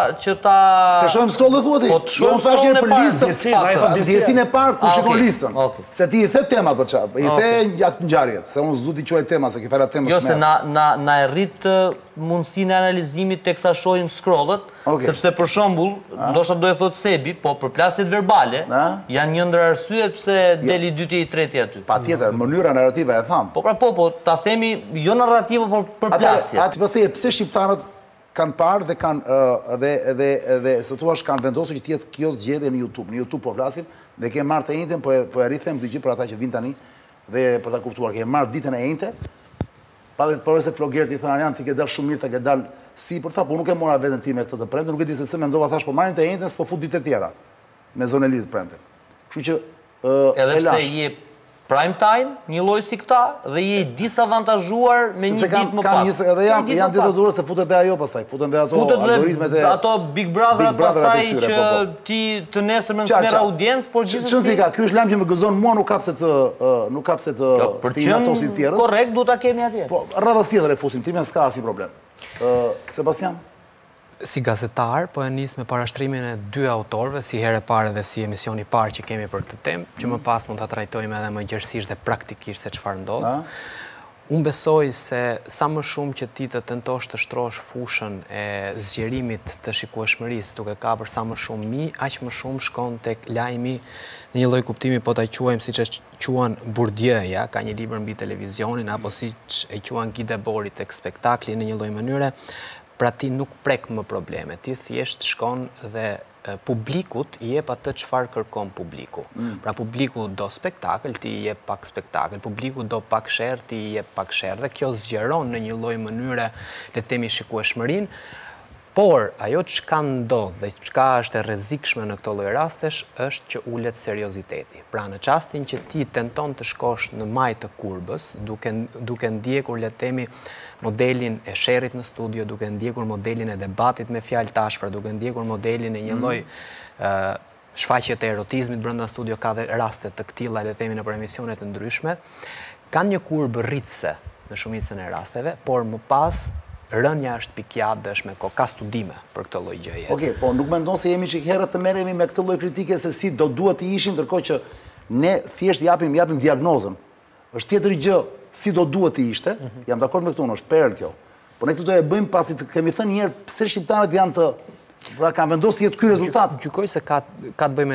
Të shohim scroll dhe thua ti? Po të shohim scroll në parë. Ndjesin e parë ku shikon listën. Se ti i the temat për çfarë? I the gjatë ngjarjet, se unë s'du t'i quaj tema, se ki fara temë shumë. Jo, se na e rrit mundësinë e analizimit teksa shohim scrollet, sepse për shembull, ndoshta do e thotë Sebi, po për plasjet verbale janë një ndër arsyet pse deli i dyti i treti aty. Patjetër, mënyra narrative e tham. Po pra po, ta themi jo narrativa, por për plasje. Atë pse pse shqiptarët kanë parë dhe kanë dhe se thua kanë vendosur që të jetë kjo zgjedhje në YouTube. Në YouTube po flasim dhe kemi marrë të njëjtën, po e rrithem të gjithë për ata që vinë tani dhe për ta kuptuar. Kemi marrë ditën e njëjtë. Por se flogerët i thanë janë ti ke dalë shumë mirë, ta ke dalë si për ta, po nuk e mora veten time këtë të premte, nuk e di sepse mendova thash po marrin të njëjtën, s'po fut ditë të tjera me zonën e lidh premte. Kështu që edhe pse je prime time, një lloj si këta, dhe je disavantazhuar me një ditë më pak. Edhe janë diktaturë se futet dhe ajo pastaj, futen dhe ato algoritmet e ato Big Brother-at pastaj që ti të nesërmen s'merr audiencë, por gjithsesi. Ky është lajm që më gëzon mua, nuk kapse të inatosit tjerë. Korrekt, duhet ta kemi atje. Po, rradhës tjetër e fusim, timen s'ka asnjë problem. Sebastian? Si gazetar, po e nis me parashtrimin e dy autorëve, si herë e parë dhe si emisioni i parë që kemi për këtë temë, që më pas mund ta trajtojmë edhe më gjerësisht dhe praktikisht se çfarë ndodh. Unë besoj se sa më shumë që ti të tentosh të shtrosh fushën e zgjerimit të shikueshmërisë duke kapur sa më shumë mijë, aq më shumë shkon tek lajmi në një lloj kuptimi, po ta quajmë siç e quan Bourdieu, ka një libër mbi televizionin, apo siç e quan Guy Debord tek spektakli në një lloj mënyre. Pra ti nuk prek më probleme, ti thjesht shkon dhe publikut i jep atë çfarë kërkon publiku. Pra publiku do spektakël, ti i jep pak spektakël, publiku do pak sherr, ti i jep pak sherr, dhe kjo zgjeron në një lloj mënyre, le të themi, shikueshmërinë. Por ajo çka ndodh dhe çka është e rrezikshme në këto lloj rastesh është që ulet serioziteti. Pra në çastin që ti tenton të shkosh në majë të kurbës, duke ndjekur, le të themi, modelin e sherrit në studio, duke ndjekur modelin e debatit me fjalë tashpra, duke ndjekur modelin e një lloj shfaqje të erotizmit brenda studio, ka dhe raste të këtilla, le të themi, në emisione të ndryshme, kanë një kurbë rritëse në shumicën e rasteve, por më pas rënja është pikjadëshme, ka studime për këtë lloj gjëje. Okej, po nuk mendon se jemi çik herët të merremi me këtë lloj kritike se si do duhet të ishin, ndërkohë që ne thjesht japim diagnozën. Është tjetër gjë si do duhet të ishte, jam dakord me këtë, është perl kjo. Po ne këtë do e bëjmë pasi të kemi thënë një herë pse shqiptarët janë të pra kanë vendosur të jetë ky rezultat. Gjykoj se ka të bëjë me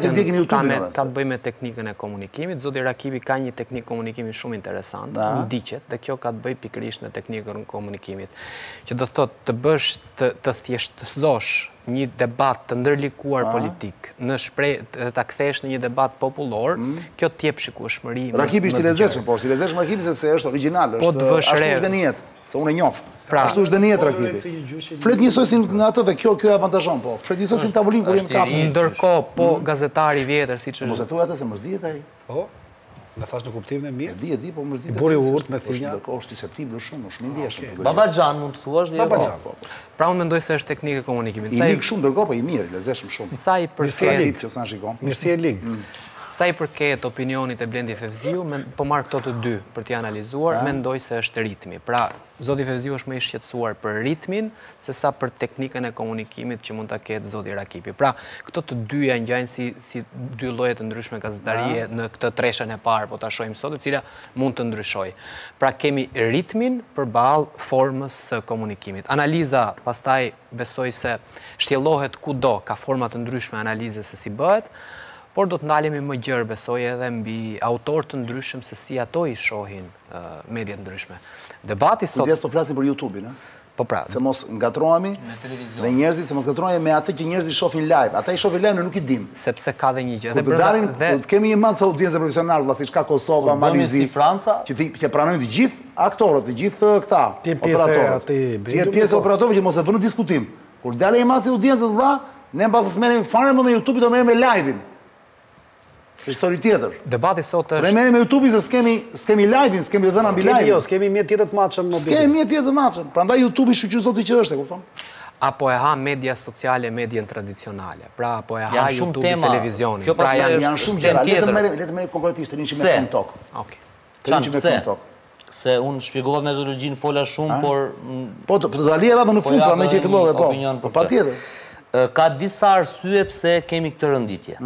teknikën e komunikimit. Zoti Rakibi ka një teknikë komunikimi shumë interesante, ndiqet, dhe kjo ka të bëjë pikërisht në teknikën e komunikimit. Që do thotë të bësh të thjeshtëzosh një debat të ndërlikuar politik në shprehje ta kthesh në një debat popullor, kjo të jep shikueshmëri. Rakibi është i lezetshëm, po është i lezetshëm Rakibi sepse është origjinal, është ashtu është dëniet, se unë e njoh. Ashtu është dëniet Rakibi. Flet njësoj si në atë dhe kjo e avantazhon, po. Flet njësoj si në tavolinë kur jemi kafe. Ndërkohë, po gazetari i vjetër siç është. Mos e thuaj atë se mos dihet ai. Po. Në thash në kuptimin e mirë? E di, po mërzit. Buri urt me thinja. Është susceptible shumë ndjeshëm. Babaxhan mund të thuash? Babaxhan, po. Pra unë mendoj se është teknikë e komunikimit. I mik shumë ndërkohë, po i mirë, lezetshëm shumë. Sa i përket që sa shikon. Mirësi e ligë. Sa i përket opinionit e Blendi Fevziu, po marrë këto të dy për t'i analizuar, mendoj se është ritmi. Pra, Zoti Fevziu është më i shqetësuar për ritmin, se sa për teknikën e komunikimit që mund t'a ketë Zoti Rakipi. Pra, këto të dyja ngjajnë si dy lloje të ndryshme gazetarie në këtë treshën e parë, po ta shohim sot, e cila mund të ndryshojë. Pra, kemi ritmin përballë formës së komunikimit. Analiza, pastaj besoj se shtjellohet kudo, ka forma të ndryshme analize se si bëhet, por do të ndalemi më gjërë, besoj edhe mbi autor të ndryshëm se si ato i shohin mediat ndryshme. Debati sot... Kujdes të flasim për YouTube-in, po pra. Se mos ngatrohemi dhe njerëzit, se mos ngatrohemi me atë që njerëzit shohin live. Ata i shohin live në nuk i dim. Sepse ka dhe një gjë. Kur të darin, kemi një madhë audiencë profesional, si ka Kosova, Malizi, që pranojnë të gjithë aktorët, të gjithë këta, operatorët. Ti e pjesë operatorëve që mos e vënë diskutim. Kur dalë një madhë audiencë vlla, ne mbas as merrem fare me YouTube-in, do merrem me live-in. Histori tjetër. Debati sot është... Remeni me YouTube-in se s'kemi live-in, s'kemi dhëna mbi live-in. S'kemi mjetë tjetër të matchëm në mobil. S'kemi mjetë tjetër të matchëm. Prandaj YouTube-i shqyqyr zoti që është, e kupton? Apo e ha media sociale, medien tradicionale. Pra, apo e ha YouTube-i, televizionin. Pra janë shumë gjëra. Le të merrem konkretisht, të rinjë me TikTok. Okej. Çan pse? Se unë shpjegova metodologjinë, fola shumë, por... Po, të dalë edhe në fund, pra me që i fillove, po. Patjetër. Ka disa arsye pse kemi këtë rënditje.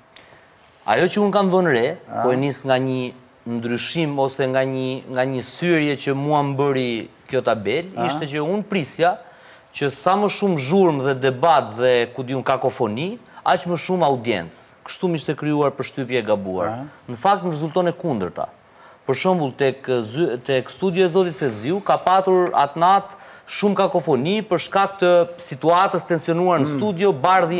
Ajo që unë kam vënë re, po e nis nga një ndryshim ose nga një thyrje që mua më bëri kjo tabel, ishte që unë prisja që sa më shumë zhurmë dhe debat dhe ku di unë kakofoni, aq më shumë audiencë. Kështu më ishte krijuar përshtypje e gabuar. Në fakt më rezulton e kundërta. Për shembull tek studio e Zotit Fevziu ka patur atë natë shumë kakofoni për shkak të situatës tensionuar në studio, bardhi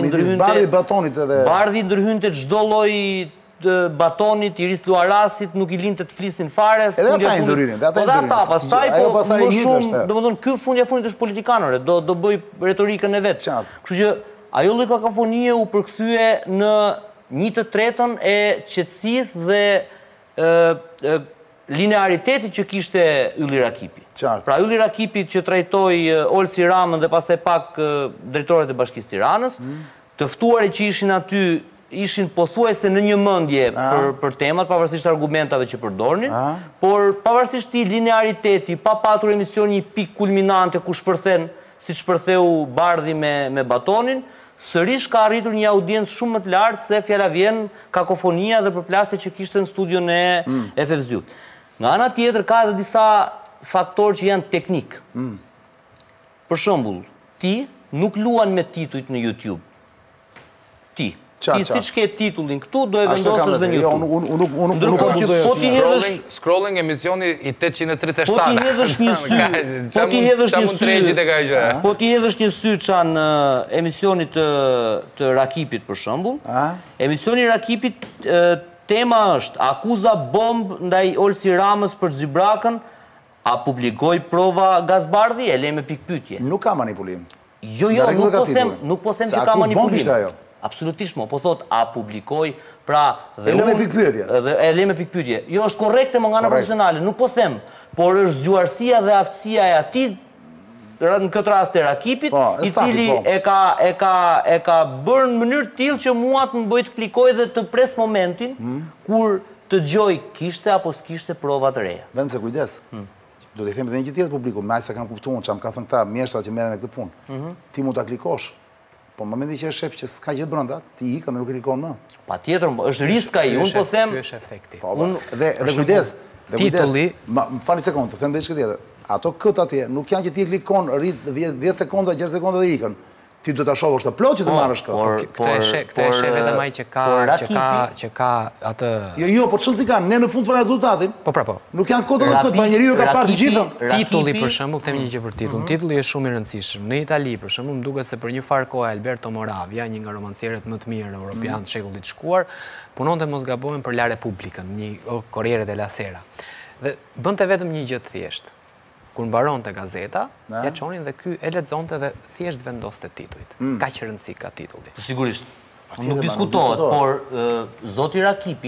i ndërhynte çdo lloj batonit, Iris Luarasit, nuk i linte të flisnin fare. Edhe ata i ndërhynin, Po dhe ata, pastaj po më shumë, domethënë ky fundja fundit është politikanore, do bëj retorikën e vet. Kështu që ajo lloj kakofonie u përkthye në 1/3 e qetësisë dhe lineariteti që kishte Ylli Rakipi. Pra Ylli Rakipi që trajtoi Olsi Ramën dhe pastaj pak drejtorët e Bashkisë Tiranës, të ftuarit që ishin aty ishin pothuajse në një mendje për temat, pavarësisht argumentave që përdornin, por pavarësisht i lineariteti, pa patur emision një pikë kulminante ku shpërthen, siç shpërtheu Bardhi me batonin, sërish ka arritur një audiencë shumë më të lartë se fjala vjen kakofonia dhe përplasje që kishte në studion e Fevziut. Nga ana tjetër ka edhe disa faktorë që janë teknik. Për shembull, ti nuk luan me titujt në YouTube. Ti siç ke titullin këtu, do e vendosësh dhe në YouTube. Ndërkohë që po ti hedhësh scrolling emisioni i 837. Po ti hedhësh një sy. Po ti hedhësh një sy çan emisionit të Rakipit për shembull. Emisioni i Rakipit tema është akuza bomb ndaj Olsi Ramës për Xhibrakën, a publikoj prova Gazbardhi, e le me pikpyetje. Nuk ka manipulim. Jo, nuk po them që ka manipulim. Absolutisht mo, po thot, a publikoj, pra... E le me pikpyetje. E le me pikpyetje. Jo, është korrekte më nga në profesionale, nuk po them, por është zgjuarësia dhe aftësia e atij, në këtë rast e Rakipit, i cili e ka bërë në mënyrë tillë që mua të më bëjt klikoj dhe të pres momentin kur të gjoj kishte apo s'kishte prova të reja. Vend se kujdes. Do të them edhe një tjetër publiku, më sa kam kuptuar çam ka thënë këta mjeshtrat që merren me këtë punë. Ti mund ta klikosh. Po në momentin që e shef që s'ka gjë brenda, ti ikën dhe nuk klikon më. Patjetër, është risk ai. Unë po them, ky është efekti. Dhe kujdes. Titulli, më falni sekondë, të them diçka tjetër. Ato këtë atje, nuk janë që ti klikon, rrit 10 sekonda, 6 sekonda dhe ikën. Ti do ta shohësh të plot që të marrësh këtë. Këtë e sheh vetëm ai që ka atë... Jo, po çon si kanë, ne në fund fare rezultatin. Po. Nuk janë kodrat këtë, pa njeriu ka parë të gjithën. Titulli për shembull, them një gjë për titull. Titulli është shumë i rëndësishëm. Në Itali për shembull, më duket se për një farë kohë Alberto Moravia, një nga romancierët më të mirë europian të shekullit të shkuar, punonte mos gabojmë për La Repubblica, një Corriere della Sera. Dhe bënte vetëm një gjë të thjeshtë. Kur mbaronte gazeta, ja çonin dhe ky e lexonte dhe thjesht vendoste titujt. Kaq rëndësi ka titulli. Sigurisht. Nuk diskutohet, por zoti Rakipi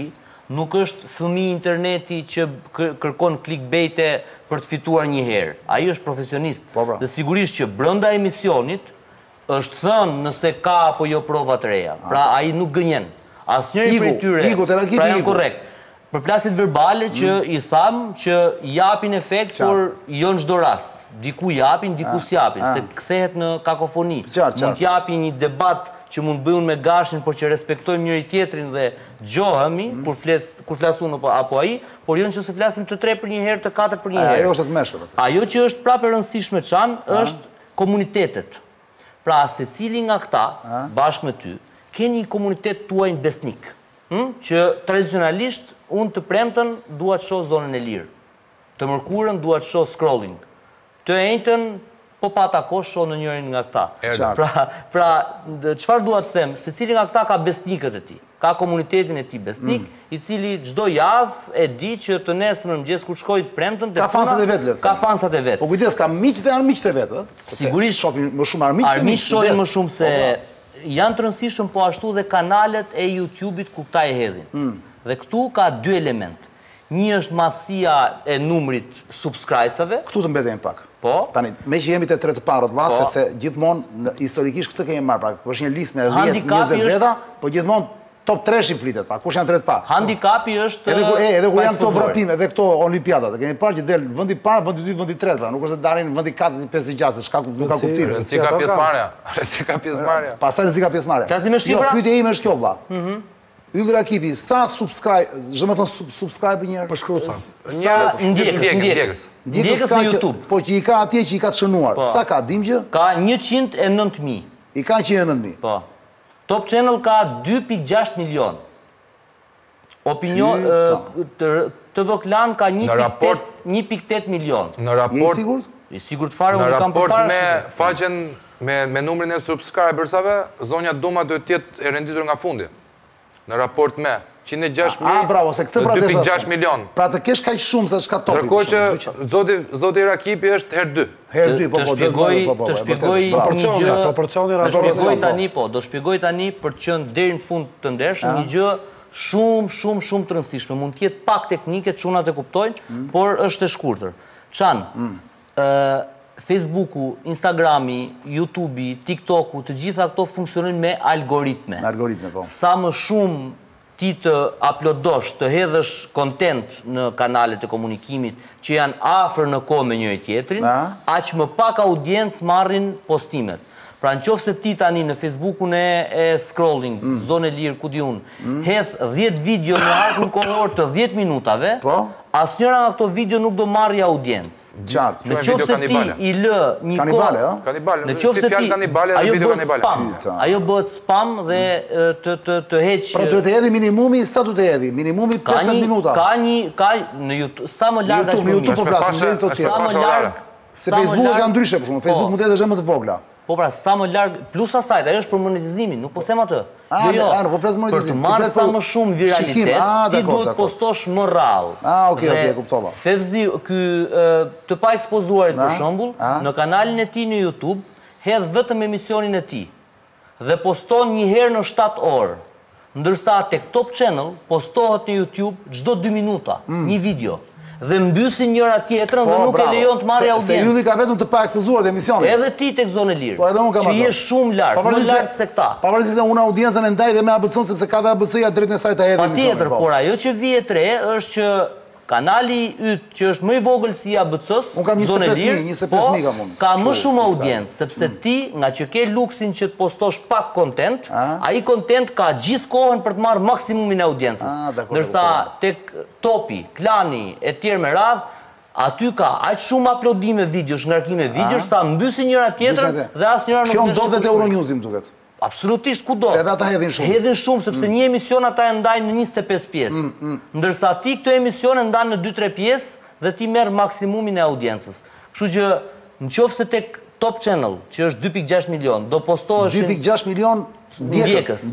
nuk është fëmijë interneti që kërkon clickbait për të fituar një herë. Ai është profesionist. Dhe sigurisht që brenda emisionit është thënë nëse ka apo jo prova të reja. Pra ai nuk gënjen. Asnjëri prej tyre. Pra janë korrekt. Përplasjet verbale që i tham që japin efekt, por jo në çdo rast. Diku japin, diku s'japin, se kthehet në kakofoni. Mund t'japin një debat që mund bëjun me Gashin, por që respektojmë njëri tjetrin dhe dëgjohemi kur flasun apo ai, por jo nëse flasim të tre për një herë, të katër për një herë. Ajo është të mëshme. Ajo që është prapë e rëndësishme Çan është komunitetet. Pra secili nga këta, bashkë me ty, ke një komunitet tuaj besnik, që tradicionalisht unë të premten dua të shoh zonën e lirë. Të mërkurën dua të shoh scrolling. Të enjtën po pata kohë shoh në njërin nga këta. Pra, çfarë dua të them, secili nga këta ka besnikët e tij. Ka komunitetin e tij besnik, i cili çdo javë e di që të nesër mëngjes kur shkoj të premten ka fansat e vet. Ka fansat e vet. Po kujdes, ka miqtë dhe armiqtë e vet, ë? Sigurisht shohin më shumë armiqtë. Armiqtë shohin më shumë se janë të rëndësishëm, po ashtu dhe kanalet e YouTube-it ku këta e hedhin. Dhe këtu ka dy element. Një është madhësia e numrit subscribesave. Këtu të mbetejmë pak. Po. Tani, me që jemi të tre të parët vlla, sepse gjithmonë historikisht këtë kemi marrë, pra, është një listë me 10-20 veta, po gjithmonë top 3 i flitet, pa, kush janë tre të parë? Handikapi është edhe kur janë këto vrapime, edhe këto olimpiadat, kemi parë që del vendi i parë, vendi i dytë, vendi i tretë, pra, nuk është të dalin vendi 4, 5, 6, çka nuk ka kuptim. Rëndësika pjesëmarrja. Rëndësika pjesëmarrja. Pastaj rëndësika pjesëmarrja. Flasim me shifra? Jo, pyetja ime është kjo vlla. Ylli Rakipi, sa subscribe, zë më thonë subscribe njërë? Përshkru sa. Ndjekës në YouTube. Po që i ka atje që i ka të shënuar. Sa ka, dim gjë? Ka 109.000. I ka 109.000. Po. Top Channel ka 2.6 milion. Opinion, TV Klan ka 1.8 milion. Në raport... Je i sigurt? I sigurt fare, unë kam përpara shumë. Në raport me faqen, me numrin e subscribersave, zonja Duma duhet tjetë e renditur nga fundi. Në raport me 106.2.6 milion. Pra të kesh kaq shumë se shka topi. Tërkoj që zoti Rakipi është herë 2. Herë 2, po. Të shpjegoj një gjë. Do shpjegoj tani për të qenë deri në fund të ndershëm një gjë shumë të rëndësishme. Mund të jetë pak teknike, çunat e kuptojnë, por është e shkurtër. Çan, Facebooku, Instagrami, YouTubei, TikToku, të gjitha këto funksionojnë me algoritme. Me algoritme, po. Sa më shumë ti të uploadosh, të hedhësh content në kanalet e komunikimit që janë afër në kohë me njëri tjetrin, aq më pak audiencë marrin postimet. Pra në qoftë se ti tani në Facebookun e scrolling, zonë e lirë, ku di unë, hedh 10 video në arkun kohor të 10 minutave, asnjëra nga këto video nuk do marrë audiencë. Qartë. Në qoftë se ti i lë një kohë... Kanibale, në qoftë se ti... Ajo bëhet spam dhe të heq... Pra duhet të hedhi minimumi, sa duhet të hedhi? Minimumi 15 minuta. Ka në YouTube, sa më larg është më mirë. YouTube po flasim, sa më larg... Se Facebook ka ndryshe, për shumë. Facebook mund të edhe më të vogla. Po pra, sa më larg, plus asaj, ajo është për monetizimin, nuk po them atë. Jo, për të marrë sa më shumë viralitet, ti duhet postosh më rrallë. Okej, kuptova. Fevzi, të pa ekspozuarit për shembull, në kanalin e tij në YouTube, hedh vetëm emisionin e tij dhe poston një herë në 7 orë. Ndërsa tek Top Channel postohet në YouTube çdo 2 minuta, një video. Dhe mbysin njëra tjetrën dhe nuk e lejon të marrë audiencë. Se Ylli ka vetëm të pa ekspozuar dhe emisionin. Edhe ti tek zonë e lirë, që je shumë lartë, më lartë se këta. Pavarësisht se unë audiencën e ndaj dhe me ABC-n, sepse ka dhe ABC-ja drejt në saj të hedhë emisionin. Patjetër, por ajo që vije tre është që kanali yt që është më i vogël si ABC-s, zonë e lirë, ka më shumë audiencë, sepse ti, nga që ke luksin që të postosh pak content, ai content ka gjithë kohën për të marrë maksimumin e audiencës. Ndërsa tek Topi, Klani e tjerë me radhë, aty ka aq shumë uploadime videosh, ngarkime videosh, sa mbysin njëra tjetrën dhe asnjëra nuk Kjo ndodhet Euronews-i më duket. Absolutisht kudo. Se edhe ata hedhin shumë. Hedhin shumë, sepse një emision ata e ndajnë në 25 pjesë. Ndërsa ti këtë emision e ndan në 2-3 pjesë dhe ti merr maksimumin e audiencës. Kështu që nëse tek Top Channel, që është 2.6 milion, do postohesh 2.6 milion ndjekës.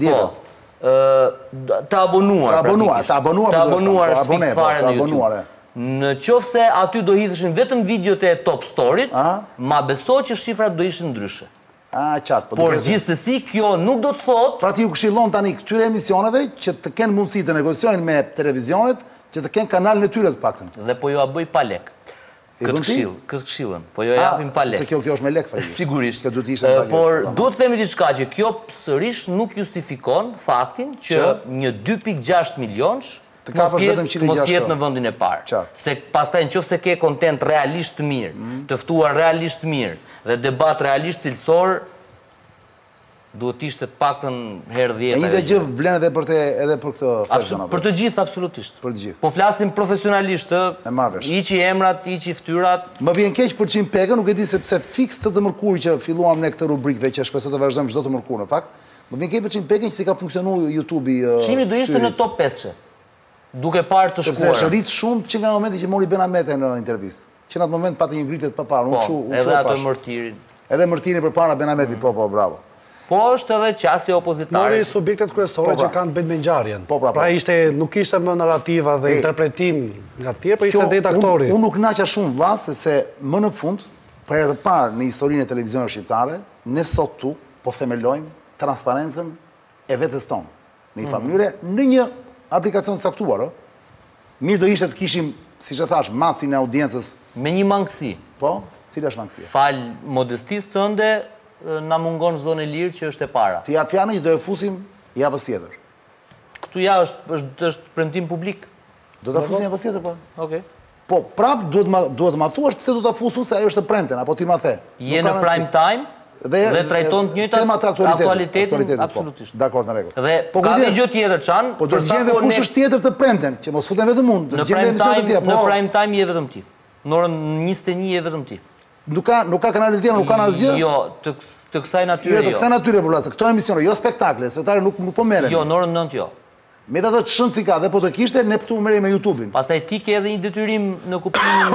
Të abonuar. Të abonuar është fiks fare në YouTube. Në qoftë se aty do hidheshin vetëm videot e Top Story-t, ma beso që shifrat do ishin ndryshe. Qartë. Por gjithsesi, kjo nuk do të thotë... Pra ti ju këshillon tani këtyre emisioneve që të kenë mundësi të negociojnë me televizionet, që të kenë kanalin e tyre të paktën. Dhe po ju a bëj pa lek. Këtë këshillën. Po ju a japim pa lek. Se kjo është me lek, fatisht. Sigurisht. Por duhet të themi diçka që kjo sërish nuk justifikon faktin që një 2.6 milionsh mos jetë në vendin e parë. Se pastaj nëse ke kontent realisht të mirë, të ftuar realisht mirë dhe debat realisht cilësor, duhet ishte të paktën herë 10. E një të gjë vlen edhe për këtë fazën. Për të gjithë, absolutisht. Për të gjithë. Po flasim profesionalisht, iqi emrat, iqi ftyrat. Më vjen keq për Çim Pekën, nuk e di sepse fiks të mërkurë që filluam në këtë rubrikë dhe që shpresoj të vazhdojmë çdo të mërkurë në fakt. Më vjen keq për Çim Pekën që si ka funksionuar YouTube-i. Çimi do ishte në top 5. Duke parë të shkuar. Sepse është rrit shumë që nga momenti që mori Ben Ahmete në intervistë. Që në atë moment pati një ngritje të paparë. Edhe ato mërtirin. Edhe mërtirin përpara Ben Ahmeti, po, bravo. Po është edhe qasje opozitare. Nori subjektet kryesore që kanë bëjt me ngjarjen. Pra nuk ishte më narrativa dhe interpretim nga tjerë, për ishte dhe aktori. Unë nuk naqa shumë vlla, sepse më në fund, për herë të parë në historinë e televizionit shqiptare, ne sot tu po themelojmë transparencën e vetes tonë. Në një mënyrë, në një aplikacion të caktuar. Mirë do ishte të kishim, siç e thash, macin e audiencës. Me një mangësi. Po, cila është mangësia? Fal modestisë tënde, na mungon zonë e lirë që është e para. Ti jap fjalën që do e fusim javës tjetër. Këtu ja është premtim publik. Do ta fusim javës tjetër, po. Okej. Po, prap duhet ma thuash pse do ta fusun se ajo është e premten, apo ti ma the. Je në prime time dhe trajton të njëjtat aktualitetin, absolutisht. Dakor, në rregull. Dhe ka një gjë tjetër, Çan, po do të gjejmë kush është tjetër të premten, që mos futen vetëm unë, do të gjejmë emision të tjerë. Në prime time je vetëm ti. Në orën 21 je vetëm ti. Nuk ka kanale të tjera, nuk kanë asgjë? Jo, të kësaj natyre jo. Të kësaj natyre por këto emisione, jo spektakle, spektakle nuk po merren. Jo, në orën 9 jo. Me ato të shënë si ka, dhe po të kishte, ne pëtu merrej me YouTube-in. Pastaj ti ke edhe një detyrim në kuptimin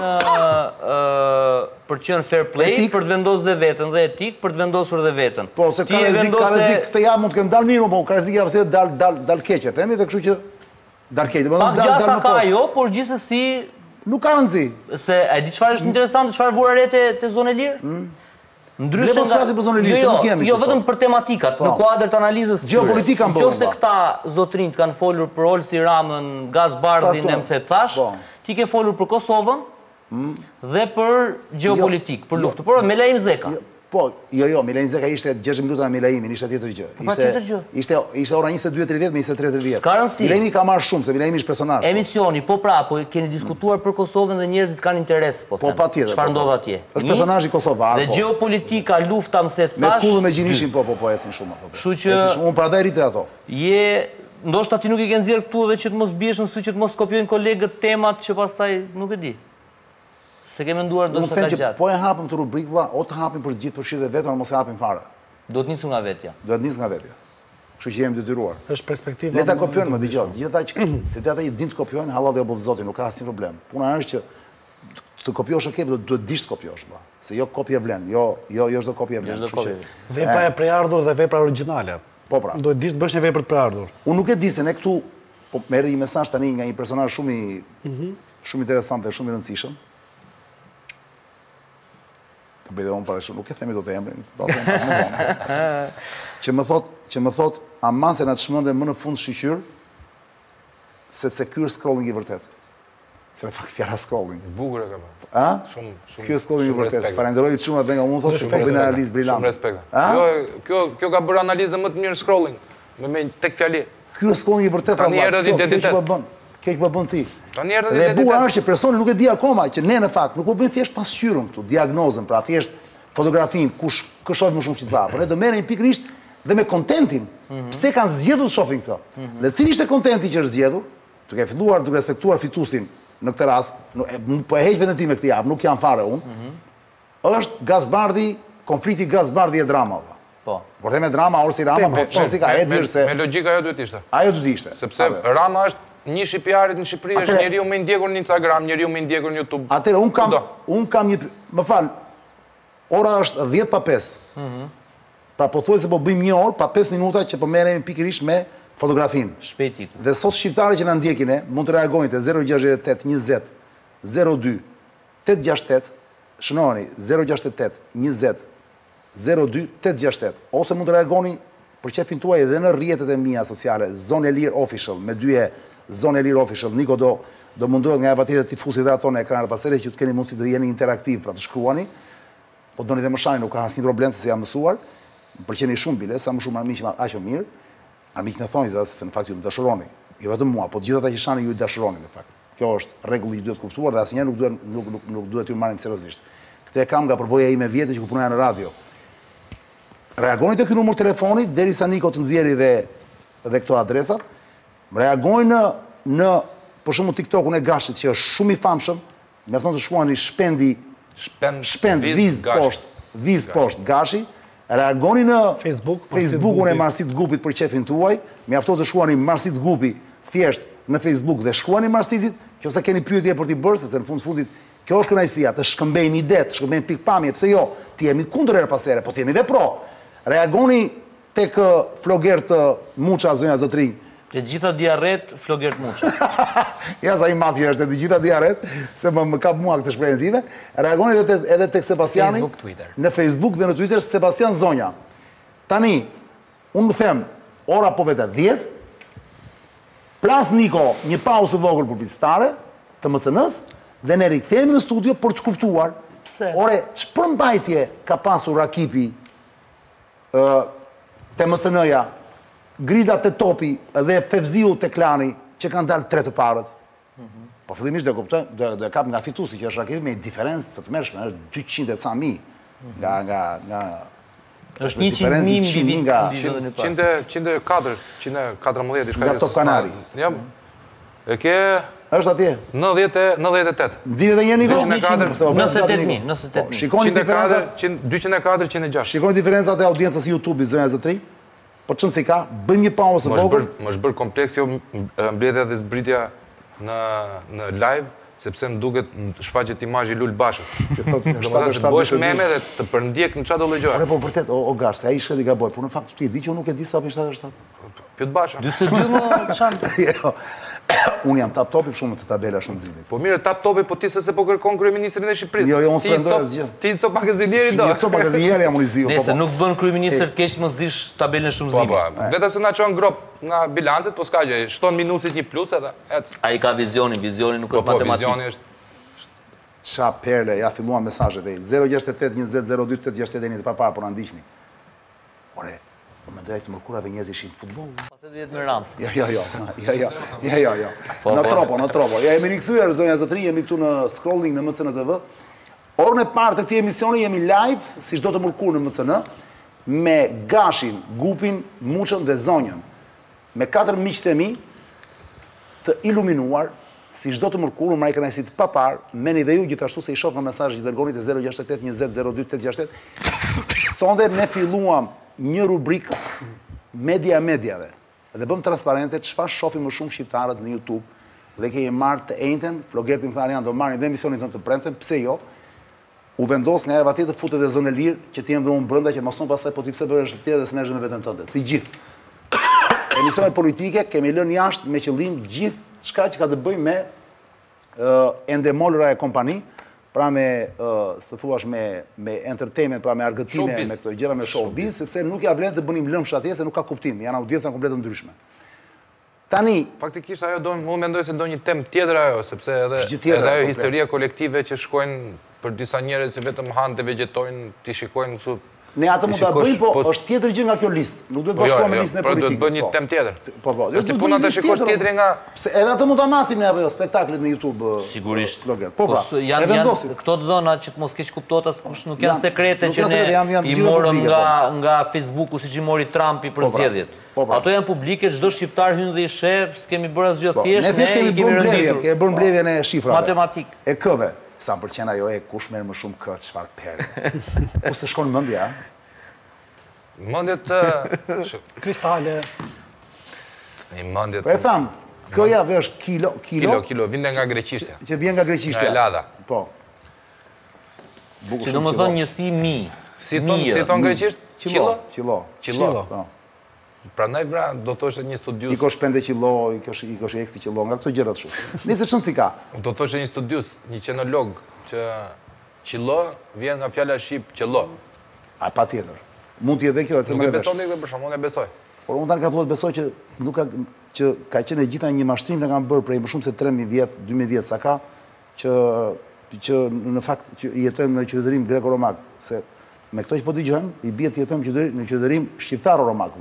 për të qenë fair play, për të vendosur dhe veten, dhe etik për të vendosur dhe veten. Po, se ka rrezik, këtë javë mund të kem dalë mirë, po ka rrezik javë se dal keq, e themi, dhe kështu që dal keq. Pak gjasa ka ajo, por gjithsesi nuk ka rëndësi. Se e di çfarë është interesante, çfarë vura re te zona e lirë? Ndryshe nga jo vetëm për tematikat, në kuadër të analizës geopolitika më bërë. Nëse këta zotrinj kanë folur për Olsi Ramën, Gazbardhin, e më thash, ti ke folur për Kosovën dhe për geopolitik, për luftë, por Melaim Zeka. Po, jo, Melaim Zeka ishte 6 minuta me Melaimin, ishte tjetër gjë. Ishte ora 22:30 me 23:30. Ska rëndësi. Melaimi ka marrë shumë, se Melaimi është personazh. Emisioni, po keni diskutuar për Kosovën dhe njerëzit kanë interes, po them. Po, patjetër. Çfarë ndodh atje? Është personazhi kosovar. Dhe geopolitika, lufta, më thash. Me kullën me gjinishin, po, ecin shumë ato. Kështu që unë prandaj rritet ato. Ndoshta ti nuk i ke nxjerr këtu dhe që të mos biesh në sy që të mos kopjojnë kolegët temat që pastaj nuk e di. Se ke menduar do të ka gjatë. Po e hapim të rubrikëva, o të hapim për të gjithë përfshirë dhe vetëm, mos e hapim fare. Do të nisë nga vetja. Do të nisë nga vetja. Kështu që jemi detyruar. Është perspektiva. Le ta kopjojnë, më dëgjoj. Gjithë ata që din të kopjojnë, hallalli apo zoti, nuk ka asnjë problem. Puna është që të kopjosh okej, do të dish të kopjosh, valla. Se jo kopje vlen, jo çdo kopje vlen. Vepra e preardhur dhe vepra origjinale. Po pra. Do të dish të bësh një vepër të preardhur. Unë nuk e di se ne këtu po merr një mesazh tani nga një personazh shumë interesant dhe shumë i rëndësishëm. Të bëjë dhe unë para shumë, nuk e themi do të emrin, që më thot, aman se nga të shmënde më në fund shqyqyr, sepse kjo është scrolling i vërtet. Se në fakt fjara scrolling. Bukur e ka ba. Kjo është scrolling i vërtet. Falenderoj shumë dhe nga unë thotë shumë bëjnë analizë brilante. Shumë respekt. Kjo ka bërë analizë më të mirë scrolling, me tek fjali. Kjo është scrolling i vërtet. Tani erë identitet. Keq po bën ti. Dhe bura është që personi nuk e di akoma që ne në fakt nuk po bëjmë thjesht pasqyrën këtu, diagnozën, pra thjesht fotografin, kush shoh më shumë që të pa, por ne do merremi pikërisht dhe me kontentin. Pse kanë zgjedhur të shohin këto? Dhe cili ishte kontenti që është zgjedhur? Duke filluar, duke respektuar fituesin në këtë rast, po e heq veten time këtë javë, nuk jam fare unë. Është Gazbardhi, konflikti Gazbardhi e drama. Po. Por me drama, Olsi Rama, po si ka Edhir se me logjika ajo duhet ishte. Ajo duhet ishte. Sepse Rama është një shqipjarit në Shqipëri, është njeriu më i ndjekur në Instagram, njeriu më i ndjekur në YouTube. Atëherë un kam një, më fal. Ora është 10:05. Pra pothuajse po bëjmë 1 orë pa 5 minuta që po merremi pikërisht me fotografinë. Shpejt. Dhe sot shqiptarët që na ndjekin mund të reagojnë te 068 20 02 868. Shënoni 068 20 02868. Ose mund të reagoni për qefin tuaj edhe në rrjetet e mia sociale, Zonë e Lirë Official, me dyje Zonë e Lirë Official. Niko do mundohet nga eva tjetër tifusi dhe ato në ekranet pasere që të keni mundësi të jeni interaktiv, pra të shkruani, po doni dhe më shani, nuk ka asnjë problem se jam mësuar, më pëlqeni shumë bile, sa më shumë armiq aq më mirë. Armiq në thonjza, se në fakt ju më dashuroni, jo vetëm mua, po të gjithë ata që shani ju i dashuroni në fakt. Kjo është rregulli që duhet kuptuar dhe asnjëherë nuk duhet ju marrim seriozisht. Këtë e kam nga përvoja ime vjetë që ku punoja në radio. Reagojnë të ky numër telefoni derisa Niko të nxjerrë dhe këto adresat. Reagojnë në për shembull TikTokun e Gashit që është shumë i famshëm, mjafton të shkruani shpend viz post Gashi. Reagoni në Facebookun e Marsit Gupi për qefin tuaj, mjafton të shkruani Marsit Gupi thjesht në Facebook dhe shkruani Marsitit, që se keni pyetje për t'i bërë, se në fundit kjo është kënaqësia, të shkëmbejnë ide, të shkëmbejnë pikpamje, pse jo, ti jemi kundër her pas here, po ti jemi dhe pro. Reagoni tek Flogert Muça, zonja Zotrinj. Të gjitha diarret, Flogert Muça. Ja sa i madh është, të gjitha diarret, se më kap mua këtë shprehje tive. Reagoni edhe tek Sebastiani në Facebook dhe në Twitter, Sebastian Zonja. Tani, unë më them, ora po vete 10, plas Niko një pauzë vogël publicitare të MCN-s dhe ne rikthehemi në studio për të kuptuar ore ç'përmbajtje ka pasur Rakipi te MCN-ja, Grida te Topi dhe Fevziu te Klani që kanë dalë 3 të parët. Po fillimisht do kuptoj, do kap nga fituesi që është Rakipi me diferencë të tmerrshme, është 200 e ca mijë nga është 100.000 nga 104, 114 diçka. Nga Top Kanari. Jam. E ke është atje. 98. Nxirë edhe një Niko? 98.000. Shikoni diferencat 204, 106. Shikoni diferencat e audiencës YouTube-i zonja Zotri. Po çon si ka, bëjmë një pauzë vogël. Më është bërë kompleks jo mbledhja dhe zbritja në live, sepse më duket shfaqet imazhi Lul Bashës. Domethënë bësh meme dhe të përndjek në çdo lloj gjëje. Po vërtet, o Gash, ai shkëti gaboj, por në fakt ti e di që unë nuk e di sa për 77. Pyet Basha. 42 më çan. Unë jam tap topi shumë të tabela shumë zili. Po mirë, tap topi, po ti se po kërkon kryeministrin e Shqipërisë. Jo, unë s'prendoj asgjë. Ti co magazinieri do. Jo, co magazinieri jam unë ziu. Nëse nuk bën kryeministër të keq mos dish tabelën shumë zili. Po, vetëm se na çon grop nga bilancet, po s'ka gjë. Shton minusit një plus edhe ec. Ai ka vizionin nuk është matematikë. Vizioni është qa perle, ja filluan mesazhet e 068 20 02 861 të papar, por na ndiqni. Ore, unë mendoj të mërkurave njerëz ishin futboll. Pastaj do jetë me Ramsi. Jo. Në tropo. Ja jemi rikthyer zonja Zotri, jemi këtu në scrolling në MCN TV. Orën e parë të këtij emisioni jemi live, siç do të mërkur në MCN, me Gashin, Gupin, Muçën dhe Zonjën. Me 4 miqtë e mi të iluminuar. Si çdo të mërkurë, më ai kënaqësi të papar, meni dhe ju gjithashtu se i shoh nga mesazhet që dërgoni te 068 20 02 868. Sonde ne filluam një rubrikë mediave. Dhe bëm transparente çfarë shohin më shumë shqiptarët në YouTube. Dhe kemi marrë të njëjtën, Flogerti më thanë janë do marrin dhe emisionin tonë të premten, pse jo? U vendos nga eva tjetër futet e Zonë e Lirë që ti jem dhe unë brenda që mos ton pastaj po ti pse bëhesh tjetër dhe s'merresh me veten tënde. Të gjithë. Emisione politike kemi lënë jashtë me qëllim gjithë çka që ka të bëjë me endemolra e kompani, pra me, së thuash, me entertainment, pra me argëtime, me këto gjëra me showbiz, sepse nuk ja vlen të bënim lëmsh atje, se nuk ka kuptim, janë audiencë komplet ndryshme. Tani... Faktikisht ajo unë mendoj se do një temë tjetër ajo, sepse edhe ajo historia kolektive që shkojnë për disa njerëz që vetëm hanë të vegetojnë, ti shikojnë këtu. Ne atë mund ta bëjmë, po është tjetër gjë nga kjo listë. Nuk duhet të bashkohemi me listën e politikës. Po do të bëj një temë tjetër. Po. Si puna të shikosh tjetër nga pse edhe atë mund ta masim ne apo spektaklet në YouTube. Sigurisht. Po janë këto dhëna që të mos keq kuptohet askush, nuk janë sekrete që ne i morëm nga Facebooku siç i mori Trumpi për zgjedhjet. Ato janë publike, çdo shqiptar hyn dhe i sheh, s'kemi bërë asgjë thjesht, ne kemi bërë mbledhjen e shifrave. Matematik. E këve. Sa më pëlqen ajo e kush merr më shumë kë, çfarë perë. Po s'e shkon mendja, Mendjet kristale. Po e tham, këja vesh kilo, vinde nga greqishtja. Që vjen nga greqishtja. Nga Elada. Po. Që do më thonë njësi mi. Si ton greqisht? Qilo. Prandaj vra, do thoshe një studius. I kosh pende qilo, i kosh eksti qilo, nga këto gjërat shumë. Nëse shumë si ka. Do thoshe një studius, një qenolog, që qilo vjen nga fjala shqip qelo. A, pa tjetër. Mund t'jetë dhe kjo, e se më revesh. Nuk e besoni këtë për shumë, unë e besoj. Por unë tani ka filluar të besoj që ka qenë e gjitha një mashtrim që kanë bërë prej më shumë se 3.000 vjet, 2.000 vjet sa ka, që në fakt që jetojmë në qytetërim greko-romak, se me këto që po dëgjojmë, i bie të jetojmë në qytetërim shqiptaro-romak.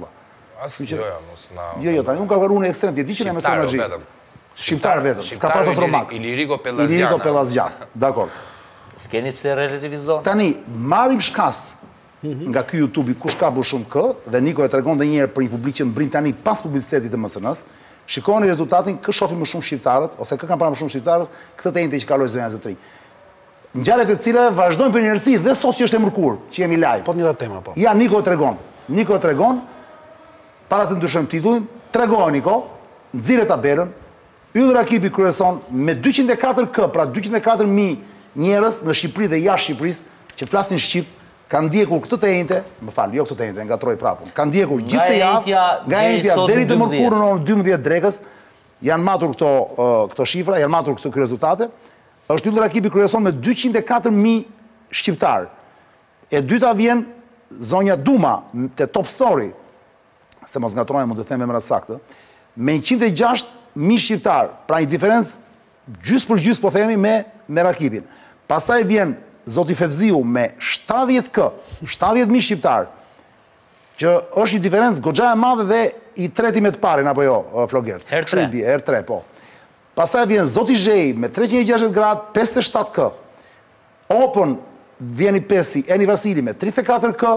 Jo, tani unë ka vëruar në ekstrem, ti di që ne mësojmë magji. Shqiptar vetëm, s'ka pasur romak. Ilirigo Pellazjan, dakor. S'keni pse relativizon. Tani marrim shkas nga ky YouTube-i kush ka bërë shumë kë, dhe Niko e tregon edhe një herë për një publik që mbrin tani pas publicitetit të MCN-s. Shikoni rezultatin, kë shohin më shumë shqiptarët ose kë kanë parë më shumë shqiptarët, këtë të njëjtë që kaloi zonja zotëri. Ngjarjet e cilave vazhdojnë për inerci dhe sot që është e mërkur, që jemi live. Po një tema po. Ja, Niko e tregon. Niko e tregon, para se ndryshojmë titullin, tregon Niko, nxirret tabelën, Yll Rakipi kryeson me 204K, pra 204.000 njerëz në Shqipëri dhe jashtë Shqipërisë që flasin shqip, kanë ndjekur këtë të njëjtë, më fal, jo këtë të njëjtë, ngatroj prapun. Kanë ndjekur gjithë të javë, nga njëjtja deri të mërkurën në orën 12 drekës, janë matur këto shifra, janë matur këto rezultate. Është Yll Rakipi kryeson me 204.000 shqiptar. E dyta vjen zonja Duma te Top Story, se mos ngatrojmë, mund të them emrat saktë, me 106.000 shqiptar, pra një diferencë gjys për gjys po themi me Rakipin. Pastaj vjen Zoti Fevziu me 70K, 70.000 shqiptar, që është një diferencë goxha e madhe dhe i treti me të parin, apo jo, Flogert? Herë 3, po. Pastaj vjen Zoti Zhej me 360 gradë, 57K. Open vjen i pesti, Eni Vasili me 34K,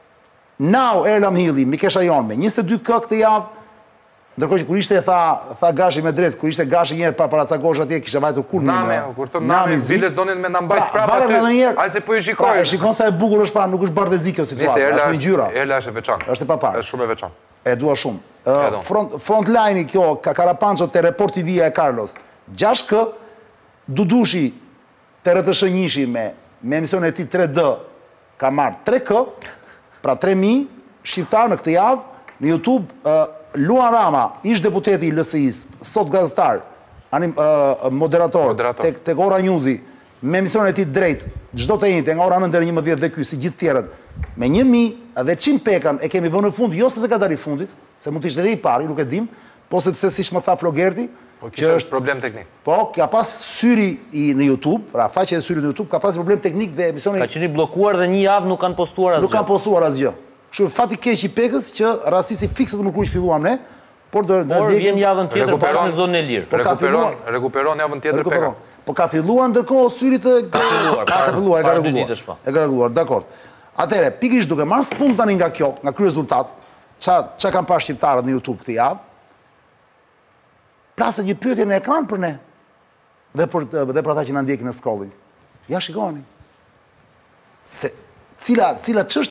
Now Erlam Hilli, Mikesha Jon me 22K këtë javë, ndërkohë që kur ishte tha Gashi me drejt, kur ishte Gashi njerë para ca kohësh atje, kishe vajtur kur Name, kur thon Name, Viles donin me na mbajt prapë aty. Ai se po i shikoj. E shikon sa e bukur është, pa, nuk është bardhëzi kjo situatë, është një ngjyra. Erla është e veçantë. Është e paparë. Është shumë e veçantë. E dua shumë. Frontline-i kjo, Karapanço te Report TV e Carlos. 6K, Dudushi te RTS Njishi me emisionin e tij 3D ka marrë 3K, pra 3.000 shqiptar në këtë javë në YouTube. Luan Rama, ish deputeti i LSI-s, sot gazetar, moderator, tek Ora Newsi, me emisionin e tij drejt, çdo të njëjtë nga ora 9 deri 11 dhe ky, si gjithë tjerët, me 1.000 dhe 100 pekan e kemi vënë në fund, jo se ka dalë i fundit, se mund të ishte edhe i pari, nuk e dim, po sepse siç më tha Flogerti, që është problem teknik. Po, ka pas syri në YouTube, pra faqja e syrit në YouTube, ka pas problem teknik dhe emisioni ka qenë bllokuar dhe një javë nuk kanë postuar asgjë. Nuk kanë postuar asgjë. Shumë fati keq i Pekës që rastisi fikse të mërkur që filluam ne, por vjen javën tjetër pas në zonën e lirë. Rekuperon javën tjetër Peka. Po ka filluar ndërkohë syrit e ka filluar, e ka rregulluar, dakor. Atëherë, pikërisht duke marrë spunt tani nga kjo, nga ky rezultat, çka kanë parë shqiptarët në YouTube këtë javë, plasët një pyetje në ekran për ne dhe për ata që na ndjekin në skolling. Ja shikoni. Se cila ç'është